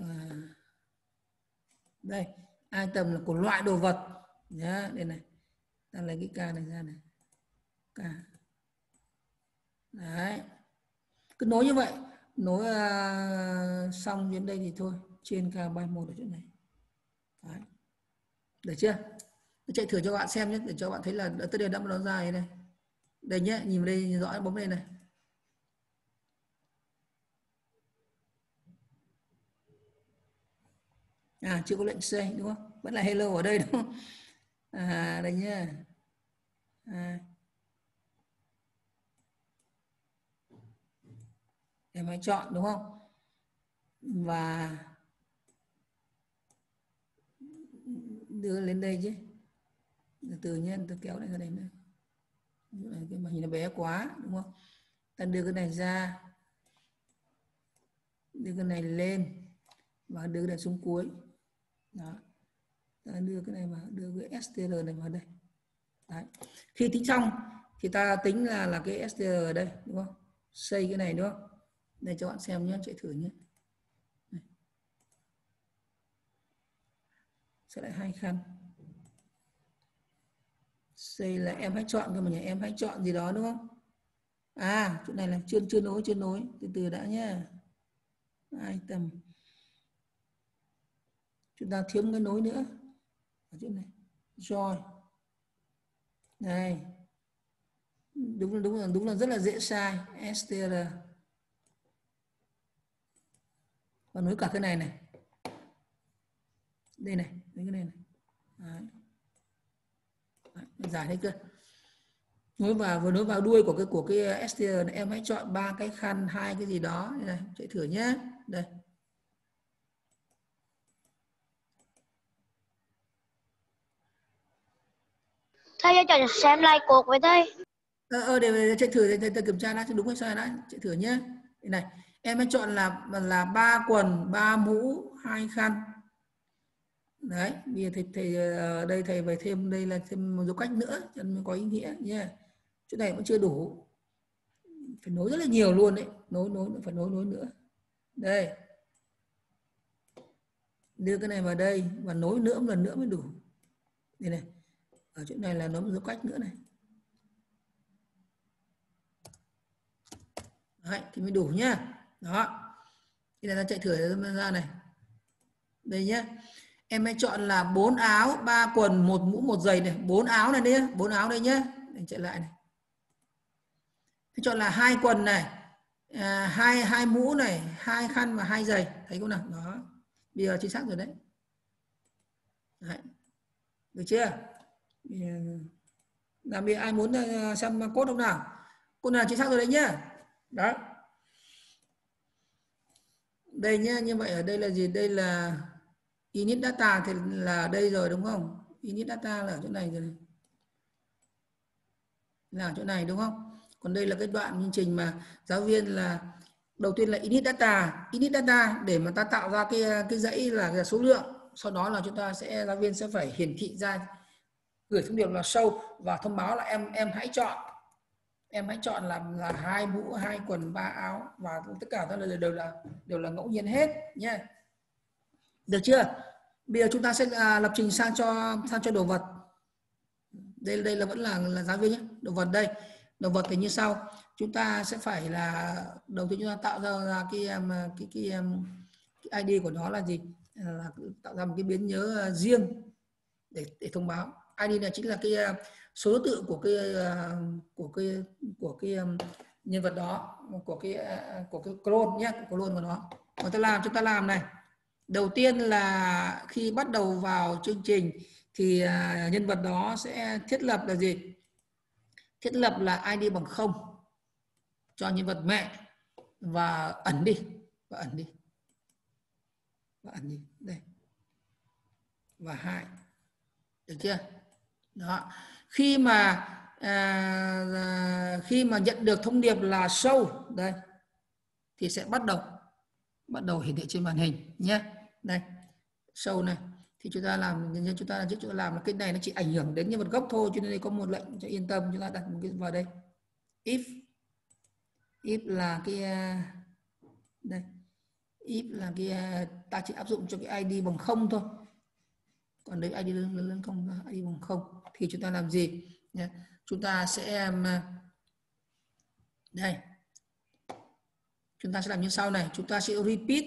đây. Item là của loại đồ vật. Nhá, đây này. Ta lấy cái k này ra này. K. Đấy. Cứ nối như vậy. Nối xong đến đây thì thôi. Trên K31 ở chỗ này. Đấy. Được chưa? Tôi chạy thử cho bạn xem nhé, để cho bạn thấy là tới đây đã nó ra đây. Đây nhé, nhìn vào đây rõ, bấm đây này. Chưa có lệnh say đúng không? Vẫn là hello ở đây đúng không? Đây nhé. Em hãy chọn đúng không? Và đưa lên đây chứ. Từ nhé, tôi kéo này ra đây nữa. Cái màn hình nó bé quá đúng không? Ta đưa cái này ra, đưa cái này lên và đưa cái này xuống cuối. Đó. Ta đưa cái này vào, đưa cái str này vào đây. Đấy. Khi tính xong thì ta tính là cái str ở đây đúng không? Xây cái này đúng không? Đây cho bạn xem nhé, chạy thử nhé. Này. Sẽ lại 2 khăn. Xây là em hãy chọn cơ mà nhỉ, em hãy chọn gì đó đúng không? Chỗ này là chưa nối, từ từ đã nhé. Item. Chúng ta thiếu một cái nối nữa ở chỗ này. Rồi. Đây. Đúng là rất là dễ sai. str. Và nối cả cái này này. Đây này, cái này này. Đấy. Đấy, giải thấy chưa? Nối vào đuôi của cái str này, em hãy chọn 3 cái khăn, 2 cái gì đó đây này, chạy thử nhé. Đây. Thầy cho xem lại cột với thầy. Để chạy thử để kiểm tra đã đúng hay sai đã, chạy thử nhé. Đây này, em hãy chọn là 3 quần, 3 mũ, 2 khăn. Đấy, bây giờ thầy ở đây thầy phải thêm, đây là thêm một dấu cách nữa cho nó có ý nghĩa nhé. Chỗ này vẫn chưa đủ, phải nối rất là nhiều luôn đấy, phải nối nữa. Đây, đưa cái này vào đây và nối nữa một lần nữa mới đủ. Đây này, ở chỗ này là nối một dấu cách nữa này. Đấy, thì mới đủ nhá. Đó, thì là ta chạy thử ra này. Đây nhé, em hãy chọn là 4 áo, 3 quần, 1 mũ, 1 giày này, 4 áo này đi, 4 áo đây nhé. Để chạy lại này. Thế chọn là 2 quần này, 2 mũ này, 2 khăn và 2 giày, thấy không nào? Đó. Bây giờ chính xác rồi đấy. Đấy. Được chưa? Làm gì ai muốn xem code không nào? Code nào chính xác rồi đấy nhá. Đó. Đây nhá, như vậy ở đây là gì? Đây là init data thì là đây rồi đúng không? Init data là ở chỗ này rồi này. Là ở chỗ này đúng không? Còn đây là cái đoạn chương trình mà giáo viên là đầu tiên là init data để mà ta tạo ra cái dãy là số lượng, sau đó là chúng ta giáo viên sẽ phải hiển thị ra, gửi thông điệp là show và thông báo là em hãy chọn là 2 mũ, 2 quần, 3 áo và tất cả đó đều là ngẫu nhiên hết nhé. Được chưa? Bây giờ chúng ta sẽ lập trình sang cho đồ vật. Đây là vẫn là giáo viên nhé. Đồ vật đây. Đồ vật thì như sau. Chúng ta sẽ phải là đầu tiên chúng ta tạo ra cái ID của nó là gì? Là tạo ra một cái biến nhớ riêng để thông báo. ID này chính là cái số thứ tự của cái nhân vật đó, của cái clone nhé, của clone của nó. Chúng ta làm này. Đầu tiên là khi bắt đầu vào chương trình thì nhân vật đó sẽ thiết lập là gì? Thiết lập là ID bằng 0 cho nhân vật mẹ và ẩn đi. Đây. Và 2. Được chưa? Đó. Khi mà nhận được thông điệp là show đây thì sẽ bắt đầu hiển thị trên màn hình nhé. Đây. Show này thì chúng ta làm là cái này nó chỉ ảnh hưởng đến nhân vật gốc thôi, cho nên đây có một lệnh cho yên tâm, chúng ta đặt một cái vào đây. If là cái đây. If là cái ta chỉ áp dụng cho cái ID bằng 0 thôi. Còn đấy ID lên 0, ID bằng 0 thì chúng ta làm gì nhé? Chúng ta sẽ đây. Chúng ta sẽ làm như sau này, chúng ta sẽ repeat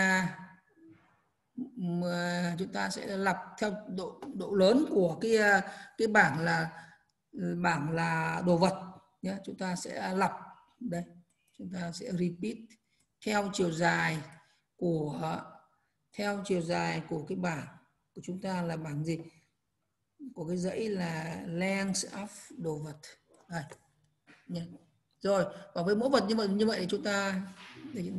chúng ta sẽ lặp theo độ lớn của cái bảng là đồ vật nhé. Chúng ta sẽ lặp đây, chúng ta sẽ repeat theo chiều dài của cái bảng của chúng ta là bảng gì, của cái dãy là length of đồ vật đây nhé. Rồi và với mỗi vật như vậy thì chúng ta đây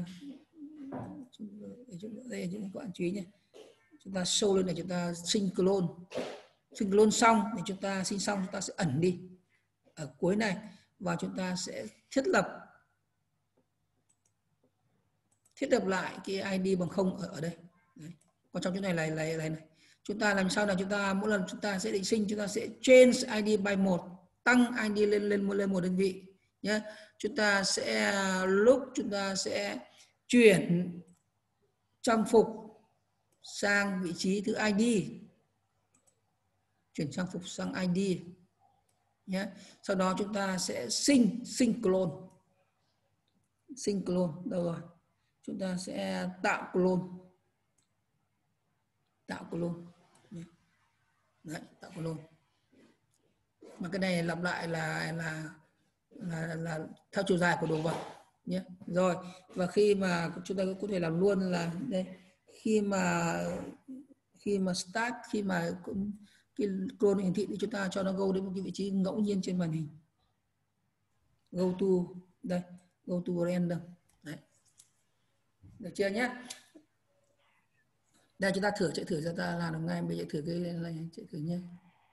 các bạn chú ý nhé, chúng ta show lên này, chúng ta sinh clone xong thì chúng ta sinh xong chúng ta sẽ ẩn đi ở cuối này và chúng ta sẽ thiết lập lại cái ID bằng 0 ở đây. Đấy. Còn trong chỗ này này chúng ta làm sao là chúng ta mỗi lần chúng ta sẽ định sinh, chúng ta sẽ change ID by 1, tăng ID lên một đơn vị nhé. Chúng ta sẽ chuyển trang phục sang vị trí thứ ID, chuyển trang phục sang ID nhé. Sau đó chúng ta sẽ sinh clone đâu rồi, chúng ta sẽ tạo clone đấy, tạo clone. Mà cái này lặp lại là theo chiều dài của đồ vật nhé. Rồi và khi mà chúng ta có thể làm luôn là đây, khi mà start, khi mà cái clone hiển thị thì chúng ta cho nó go đến một cái vị trí ngẫu nhiên trên màn hình, go to random đấy, được chưa nhé. Đây chúng ta chạy thử cho ta làm được ngay, bây giờ thử cái này, chạy thử nhé.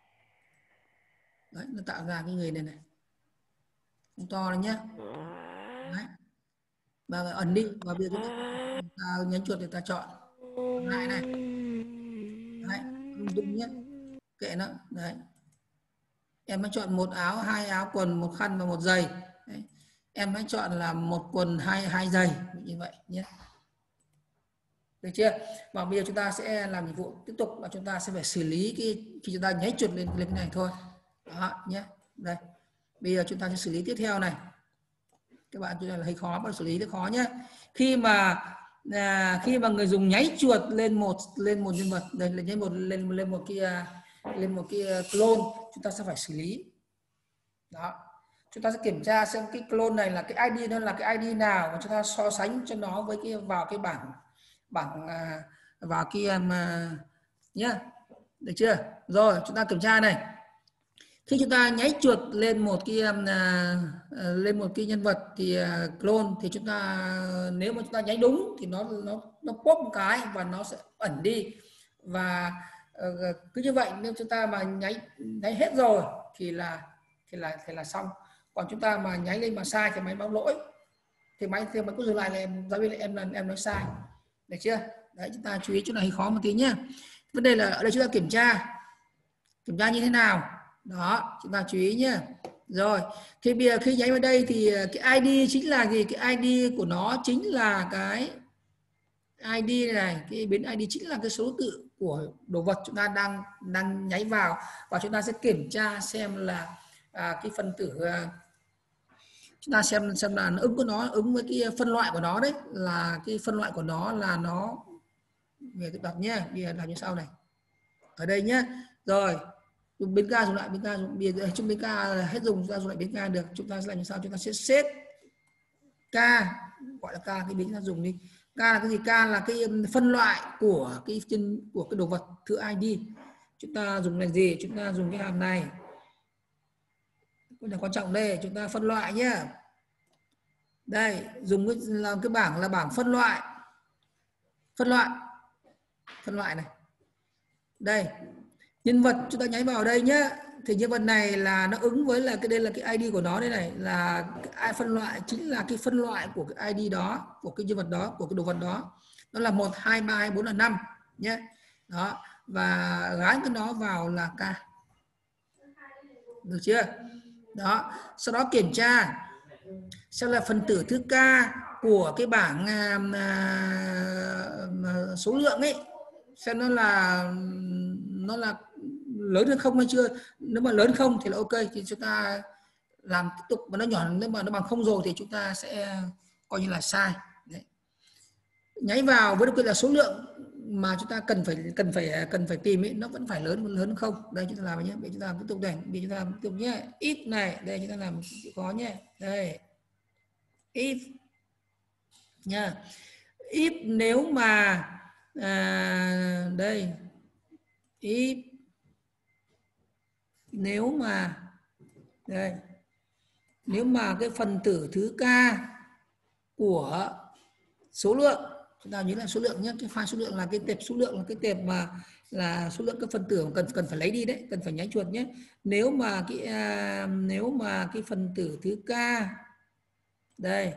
Đấy, nó tạo ra cái người này không to này nhé. Đấy. Và ẩn đi và bây giờ chúng ta nhấn chuột để ta chọn lại này. Đấy, đúng nhé. Kệ nó. Đấy. Em hãy chọn một áo, 2 áo quần, 1 khăn và 1 giày. Đấy. Em hãy chọn là 1 quần, 2 giày như vậy nhé. Được chưa? Và bây giờ chúng ta sẽ làm nhiệm vụ tiếp tục là chúng ta sẽ phải xử lý khi chúng ta nháy chuột lên cái này thôi. Đó nhé. Đây. Bây giờ chúng ta sẽ xử lý tiếp theo này. Các bạn chúng ta là hơi khó, mà xử lý rất khó nhé. Khi mà người dùng nháy chuột lên một nhân vật, đây là nháy lên một cái clone, chúng ta sẽ phải xử lý. Đó. Chúng ta sẽ kiểm tra xem cái clone này là cái ID nó là cái ID nào và chúng ta so sánh cho nó với vào cái bảng vào cái nhá. Được chưa? Rồi, chúng ta kiểm tra này. Khi chúng ta nháy chuột lên một cái nhân vật thì clone thì chúng ta, nếu mà chúng ta nháy đúng thì nó pop một cái và nó sẽ ẩn đi. Và cứ như vậy, nếu chúng ta mà nháy hết rồi thì là xong. Còn chúng ta mà nháy lên mà sai thì máy báo lỗi, thì máy có dừng lại là giáo viên em nói sai. Được chưa? Đấy, chúng ta chú ý chỗ này khó một tí nhé. Vấn đề là ở đây chúng ta kiểm tra như thế nào. Đó, chúng ta chú ý nhé. Rồi, thì bây giờ khi nháy vào đây thì cái ID chính là gì? Cái ID của nó chính là cái ID này, cái biến ID chính là cái số tự của đồ vật chúng ta đang nháy vào, và chúng ta sẽ kiểm tra xem là cái phân tử, chúng ta xem là nó ứng với cái phân loại của nó đấy, là cái phân loại của nó là nó về tiếp đọc nhé. Bây giờ làm như sau này, ở đây nhé. Rồi biến ca dùng lại biến ca, bây giờ trong biến ca hết dùng, ra dùng lại biến ca được. Chúng ta sẽ làm như sau, chúng ta sẽ set k, gọi là k, cái biến chúng ta dùng đi. K là cái gì? K là cái phân loại của cái đồ vật thứ ID. Chúng ta dùng là gì? Chúng ta dùng cái hàm này, cái này quan trọng đây, chúng ta phân loại nhé. Đây, dùng làm cái bảng là bảng phân loại này. Đây, nhân vật chúng ta nháy vào đây nhé, thì nhân vật này là nó ứng với là đây là cái ID của nó, đây này là cái phân loại, chính là cái phân loại của cái ID đó, của cái nhân vật đó, của cái đồ vật đó. Nó là 1, 2, 3 hay 4 là 5 nhé. Đó, và gắn cái nó vào là k. Được chưa? Đó, sau đó kiểm tra xem là phần tử thứ k của cái bảng số lượng ấy, xem nó là lớn hơn không hay chưa. Nếu mà lớn không thì là ok, thì chúng ta làm tiếp tục. Mà nó nhỏ, nếu mà nó bằng 0 rồi thì chúng ta sẽ coi như là sai. Đấy. Nháy vào với điều kiện là số lượng mà chúng ta cần phải tìm ấy, nó vẫn phải lớn không. Đây chúng ta làm nhé, để chúng ta tiếp tục này, để chúng ta tiếp tục nhé. If này, đây chúng ta làm chịu khó nhé. Đây if nha, if nếu mà đây if nếu mà đây, nếu mà cái phần tử thứ k của số lượng, chúng ta nhớ là số lượng nhé, cái file số lượng là cái tệp số lượng, là cái tệp mà là số lượng các phần tử cần phải lấy đi đấy, cần phải nháy chuột nhé. Nếu mà cái phần tử thứ k đây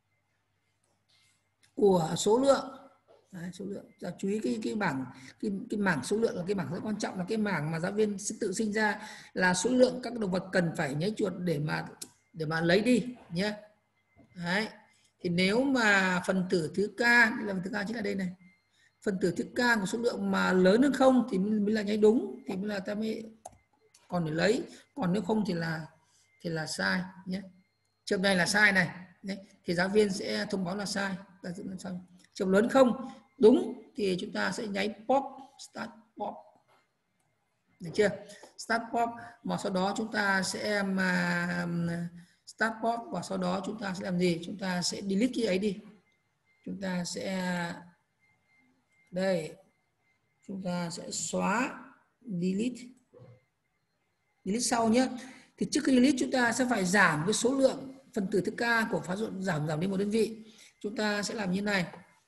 của số lượng, đấy, số lượng, chú ý cái mảng số lượng là cái mảng rất quan trọng, là cái mảng mà giáo viên tự sinh ra, là số lượng các động vật cần phải nháy chuột để mà lấy đi nhé. Đấy. Thì nếu mà phần tử thứ k, đây là phần tử k chính là đây này, phần tử thứ k của số lượng mà lớn hơn không thì mới là nháy đúng, thì mới là ta mới còn để lấy, còn nếu không thì là sai nhé. Trường này là sai này. Đấy. Thì giáo viên sẽ thông báo là sai. Trường lớn không đúng thì chúng ta sẽ nháy pop, start pop, được chưa? Start pop, mà sau đó chúng ta sẽ start pop, và sau đó chúng ta sẽ làm gì? Chúng ta sẽ delete cái ấy đi. Chúng ta sẽ đây, chúng ta sẽ xóa, delete sau nhé. Thì trước khi delete chúng ta sẽ phải giảm cái số lượng phần tử thứ k của phá dụng, giảm đi một đơn vị. Chúng ta sẽ làm như này.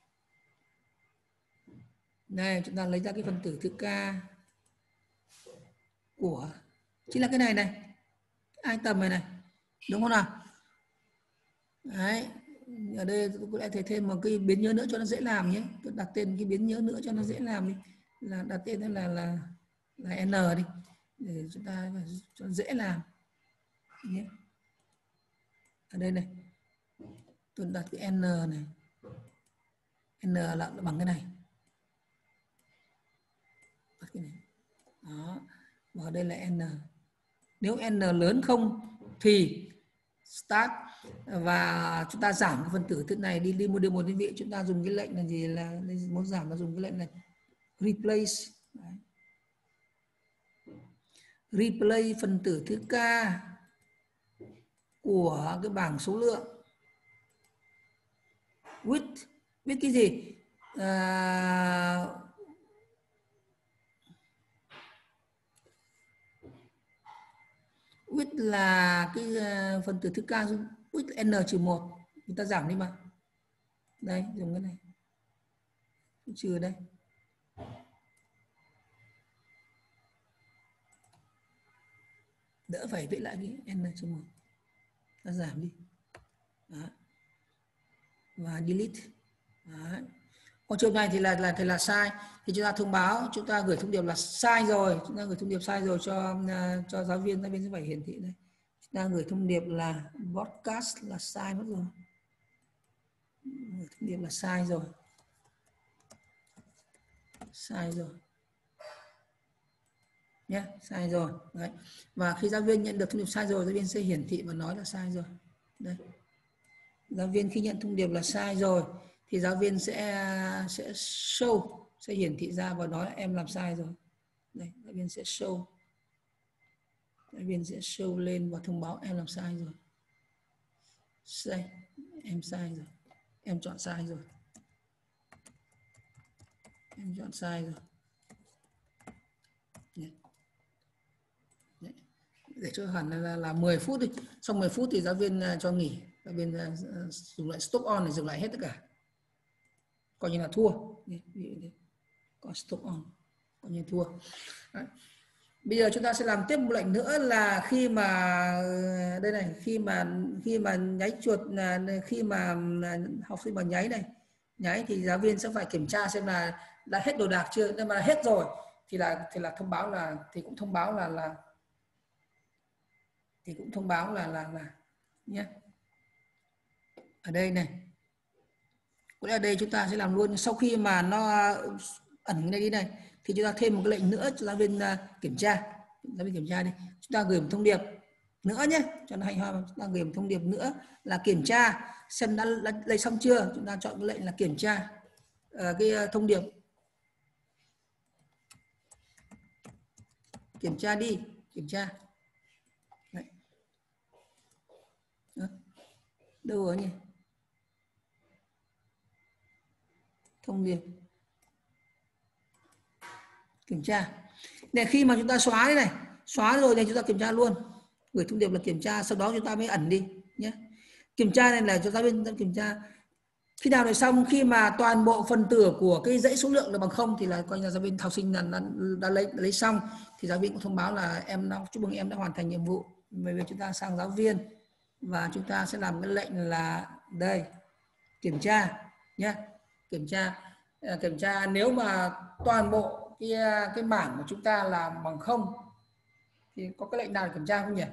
Đây, chúng ta lấy ra cái phần tử thứ k của chính là cái này này, item này, đúng không nào? Đấy, ở đây tôi lại thể thêm một cái biến nhớ nữa cho nó dễ làm nhé. Tôi đặt tên cái biến nhớ nữa cho nó dễ làm đi, là đặt tên là n đi, để chúng ta cho dễ làm nhé. Ở đây này, tôi đặt cái n này, n là bằng cái này, đặt cái này đó, và ở đây là n. Nếu n lớn không thì start, và chúng ta giảm cái phần tử thứ này đi một đơn vị. Chúng ta dùng cái lệnh là gì, là muốn giảm là dùng cái lệnh là replace. Đấy. Replace phần tử thứ k của cái bảng số lượng with cái gì, with là cái phần tử thứ k with n-1, chúng ta giảm đi mà. Đây, dùng cái này, trừ đây. Đỡ phải viết lại cái n-1, ta giảm đi. Đó. Và delete. Đấy. Còn trường này thì là sai, thì chúng ta thông báo, chúng ta gửi thông điệp là sai rồi, chúng ta gửi thông điệp sai rồi cho giáo viên sẽ phải hiển thị đây. Chúng ta gửi thông điệp là broadcast là sai mất rồi, gửi thông điệp là sai rồi, nhé, sai rồi. Đấy. Và khi giáo viên nhận được thông điệp sai rồi, giáo viên sẽ hiển thị và nói là sai rồi. Đây. Giáo viên khi nhận thông điệp là sai rồi thì giáo viên sẽ show, sẽ hiển thị ra và nói là em làm sai rồi. Đây, giáo viên sẽ show. Giáo viên sẽ show lên và thông báo em làm sai rồi. Sai, em sai rồi. Em chọn sai rồi. Em chọn sai rồi. Đấy. Để cho hẳn là 10 phút đi. Sau 10 phút thì giáo viên cho nghỉ. Giáo viên dùng lại stop on để dừng lại hết tất cả. Coi như là thua. Có stop on, coi như thua. Đấy. Bây giờ chúng ta sẽ làm tiếp một lệnh nữa là khi mà đây này, khi mà nháy chuột, khi mà học sinh mà nháy thì giáo viên sẽ phải kiểm tra xem là đã hết đồ đạc chưa. Nếu mà hết rồi thì là thông báo là, thì cũng thông báo là nhé. Ở đây này, ở đây chúng ta sẽ làm luôn. Sau khi mà nó ẩn cái này đi này thì chúng ta thêm một cái lệnh nữa cho giáo viên kiểm tra. Giáo viên kiểm tra đi, chúng ta gửi một thông điệp nữa nhé, cho nó hay ho. Chúng ta gửi một thông điệp nữa là kiểm tra xem đã lấy xong chưa. Chúng ta chọn cái lệnh là kiểm tra cái thông điệp kiểm tra đi, kiểm tra. Đấy. Đó. Đâu rồi nhỉ? Thông điệp. Kiểm tra. Để khi mà chúng ta xóa cái này, xóa rồi thì chúng ta kiểm tra luôn. Gửi thông điệp là kiểm tra, sau đó chúng ta mới ẩn đi nhé. Kiểm tra này là cho giáo viên kiểm tra. Khi nào để xong, khi mà toàn bộ phần tử của cái dãy số lượng là bằng 0 thì là coi như là giáo viên học sinh đã lấy xong, thì giáo viên cũng thông báo là chúc mừng em đã hoàn thành nhiệm vụ. Bởi vì chúng ta sang giáo viên và chúng ta sẽ làm cái lệnh là đây, kiểm tra nhé. Kiểm tra nếu mà toàn bộ cái mảng của chúng ta là bằng 0 thì có cái lệnh nào để kiểm tra không nhỉ?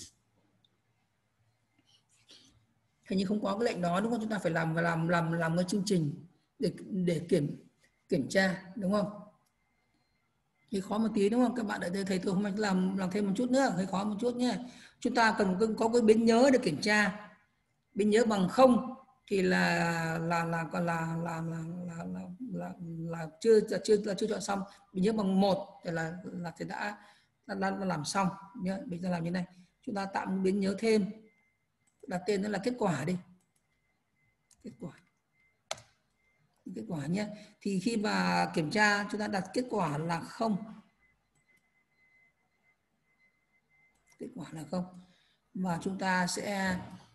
Hình như không có cái lệnh đó đúng không? Chúng ta phải làm cái chương trình để kiểm tra đúng không? Thì khó một tí đúng không? Các bạn đợi thầy tôi hôm nay làm thêm một chút nữa, hơi khó một chút nhé. Chúng ta cần có cái biến nhớ để kiểm tra. Biến nhớ bằng 0 thì là chưa chọn xong. Biến nhớ bằng 1 thì đã làm xong nhé. Bây giờ làm như này, chúng ta tạo một biến nhớ thêm, đặt tên nó là kết quả đi, kết quả nhé. Thì khi mà kiểm tra chúng ta đặt kết quả là 0, kết quả là 0 và chúng ta sẽ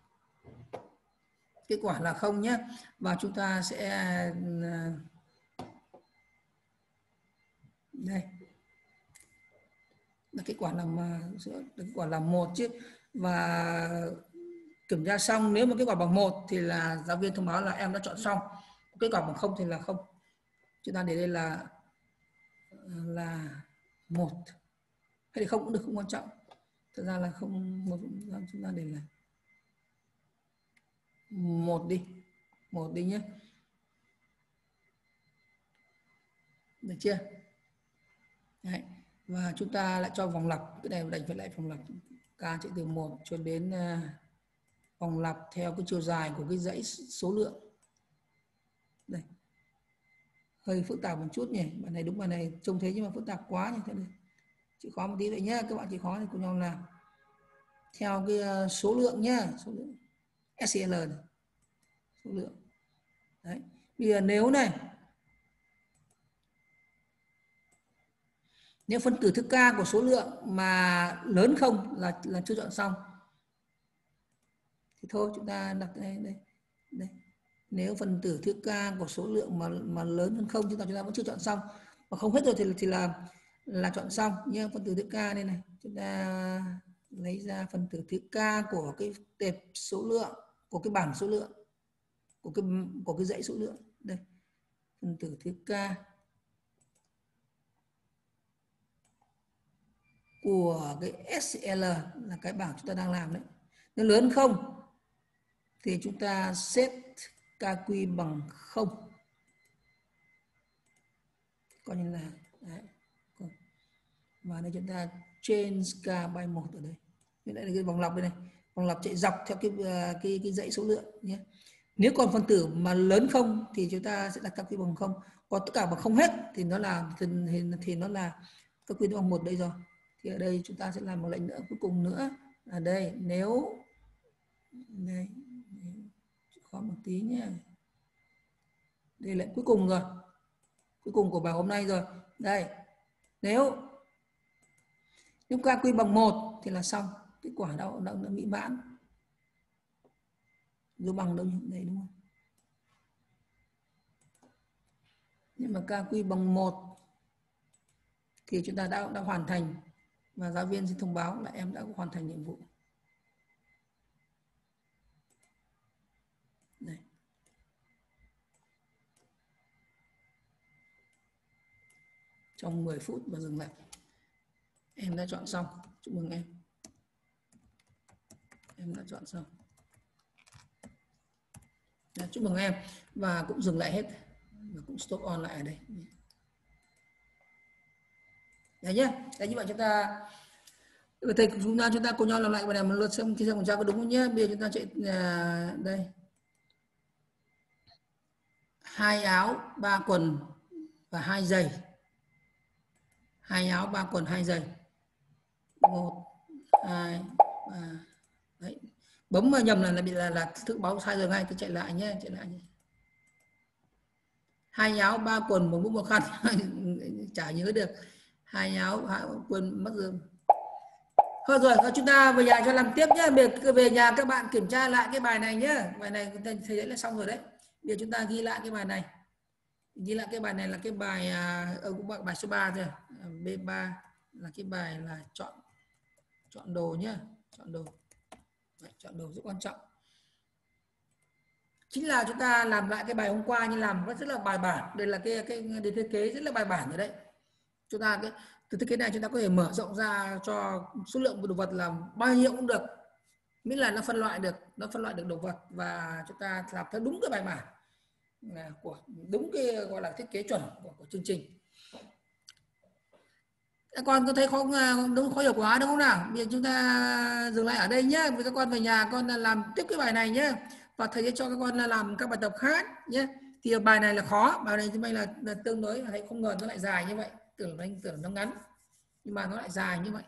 kết quả là 0 nhé, và chúng ta sẽ đây là kết quả là 1 chứ. Và kiểm tra xong, nếu mà kết quả bằng 1 thì là giáo viên thông báo là em đã chọn xong. Kết quả bằng 0 thì là 0. Chúng ta để đây là 1 hay thì không cũng được, không quan trọng. Thực ra là không, chúng ta để là 1 đi nhé. Được chưa? Đấy. Và chúng ta lại cho vòng lặp, cái này đành phải lại vòng lặp, k chạy từ 1 cho đến vòng lặp theo cái chiều dài của cái dãy số lượng. Đây. Hơi phức tạp một chút nhỉ. Bạn này đúng, bạn này trông thế nhưng mà phức tạp quá nhỉ. Chịu khó một tí vậy nhé. Các bạn chịu khó thì cùng nhau làm theo cái số lượng nhá, số lượng SCL này. Số lượng. Đấy. Bây giờ nếu phân tử thức k của số lượng mà lớn không là chưa chọn xong. Thì thôi chúng ta đặt đây. Nếu phân tử thức k của số lượng mà lớn hơn 0 chúng ta vẫn chưa chọn xong. Mà không hết rồi thì là chọn xong nhé. Phân tử thức k đây này, chúng ta lấy ra phân tử thức k của cái tệp số lượng, của cái bảng số lượng, của cái dãy số lượng. Đây. Phân tử thức k của cái SCL là cái bảng chúng ta đang làm đấy. Nếu lớn không thì chúng ta set KQ bằng 0. Coi như là đấy. Và đây chúng ta change k by 1 ở đây. Đây là cái vòng lặp đây này. Vòng lặp chạy dọc theo cái dãy số lượng nhé. Nếu còn phân tử mà lớn không thì chúng ta sẽ đặt KQ bằng 0. Còn tất cả bằng không hết thì nó là KQ bằng 1 đây rồi. Thì ở đây chúng ta sẽ làm một lệnh nữa cuối cùng nữa là đây, nếu đây khó một tí nhé. Đây lệnh cuối cùng rồi, cuối cùng của bài hôm nay rồi. Đây, nếu KQ bằng 1 thì là xong, kết quả đã mỹ mãn. Dấu bằng đâu đây đúng không? Nhưng mà KQ bằng 1 thì chúng ta đã hoàn thành, và giáo viên xin thông báo là em đã hoàn thành nhiệm vụ. Đây. Trong 10 phút và dừng lại. Em đã chọn xong. Chúc mừng em. Em đã chọn xong. Chúc mừng em. Và cũng dừng lại hết. Và cũng stop on lại ở đây. Đấy nhé. Đấy, như vậy chúng ta thầy chúng ta cùng nhau làm lại bài này một lượt xem kiểm tra có đúng không nhé. Bây giờ chúng ta chạy đây. 2 áo, 3 quần và 2 giày. 2 áo, 3 quần, 2 giày. 1 2 3. Đấy. Bấm mà nhầm là bị là tự báo sai rồi ngay, tôi chạy lại nhé, chạy lại nhé. 2 áo 3 quần 1 mũ 1 khăn. Chả nhớ được. 2 áo 2 quần mất rồi. Thôi rồi, chúng ta về nhà cho làm tiếp nhé. Về nhà các bạn kiểm tra lại cái bài này nhé. Bài này thầy đấy là xong rồi đấy. Bây giờ chúng ta ghi lại cái bài này. Ghi lại cái bài này là cái bài bài số 3 thôi. B3 là cái bài là chọn đồ nhé. Chọn đồ. Đấy, chọn đồ rất quan trọng. Chính là chúng ta làm lại cái bài hôm qua, nhưng làm rất là bài bản. Đây là cái thiết kế rất là bài bản rồi đấy. Chúng ta từ thiết kế này chúng ta có thể mở rộng ra cho số lượng đồ vật là bao nhiêu cũng được, miễn là nó phân loại được đồ vật, và chúng ta làm theo đúng cái bài bản của đúng cái gọi là thiết kế chuẩn của chương trình. Các con có thấy khó hiểu quá đúng không nào? Bây giờ chúng ta dừng lại ở đây nhé. Với các con về nhà con làm tiếp cái bài này nhé, và thầy sẽ cho các con làm các bài tập khác nhé. Thì bài này là khó, bài này thì may là tương đối, thầy không ngờ nó lại dài như vậy, tưởng nó ngắn nhưng mà nó lại dài như vậy.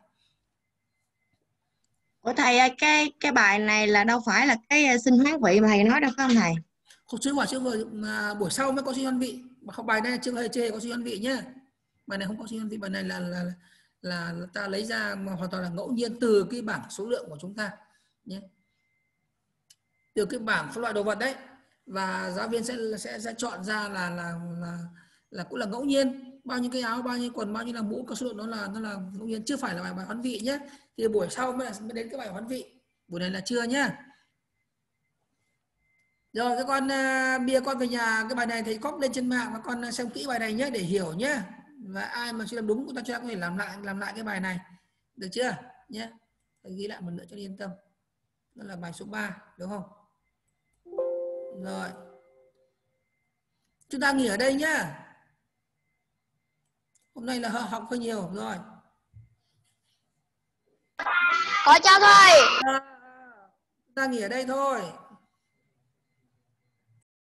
Ủa thầy ơi, cái bài này là đâu phải là cái sinh hoán vị mà thầy nói đâu phải không thầy? Không, chứ mà buổi sau mới có sinh hoán vị, mà không, bài này chưa hề có sinh hoán vị nhé. Bài này không có sinh hoán vị, bài này là ta lấy ra mà hoàn toàn là ngẫu nhiên từ cái bảng số lượng của chúng ta nhé, từ cái bảng phân loại đồ vật đấy, và giáo viên sẽ chọn ra là cũng là ngẫu nhiên, bao nhiêu cái áo, bao nhiêu quần, bao nhiêu là mũ, có số lượng nó là ngẫu nhiên, chưa phải là bài hoán vị nhé. Thì buổi sau mới đến cái bài hoán vị, buổi này là chưa nhá. Rồi các con bia con về nhà cái bài này thầy copy lên trên mạng và con xem kỹ bài này nhé để hiểu nhé. Và ai mà chưa làm đúng chúng ta có thể làm lại cái bài này, được chưa nhé. Thầy ghi lại một nữa cho yên tâm. Đó là bài số 3 đúng không? Rồi. Chúng ta nghỉ ở đây nhá. Hôm nay là học hơi nhiều rồi. Có cháu thôi. Chúng ta nghỉ ở đây thôi.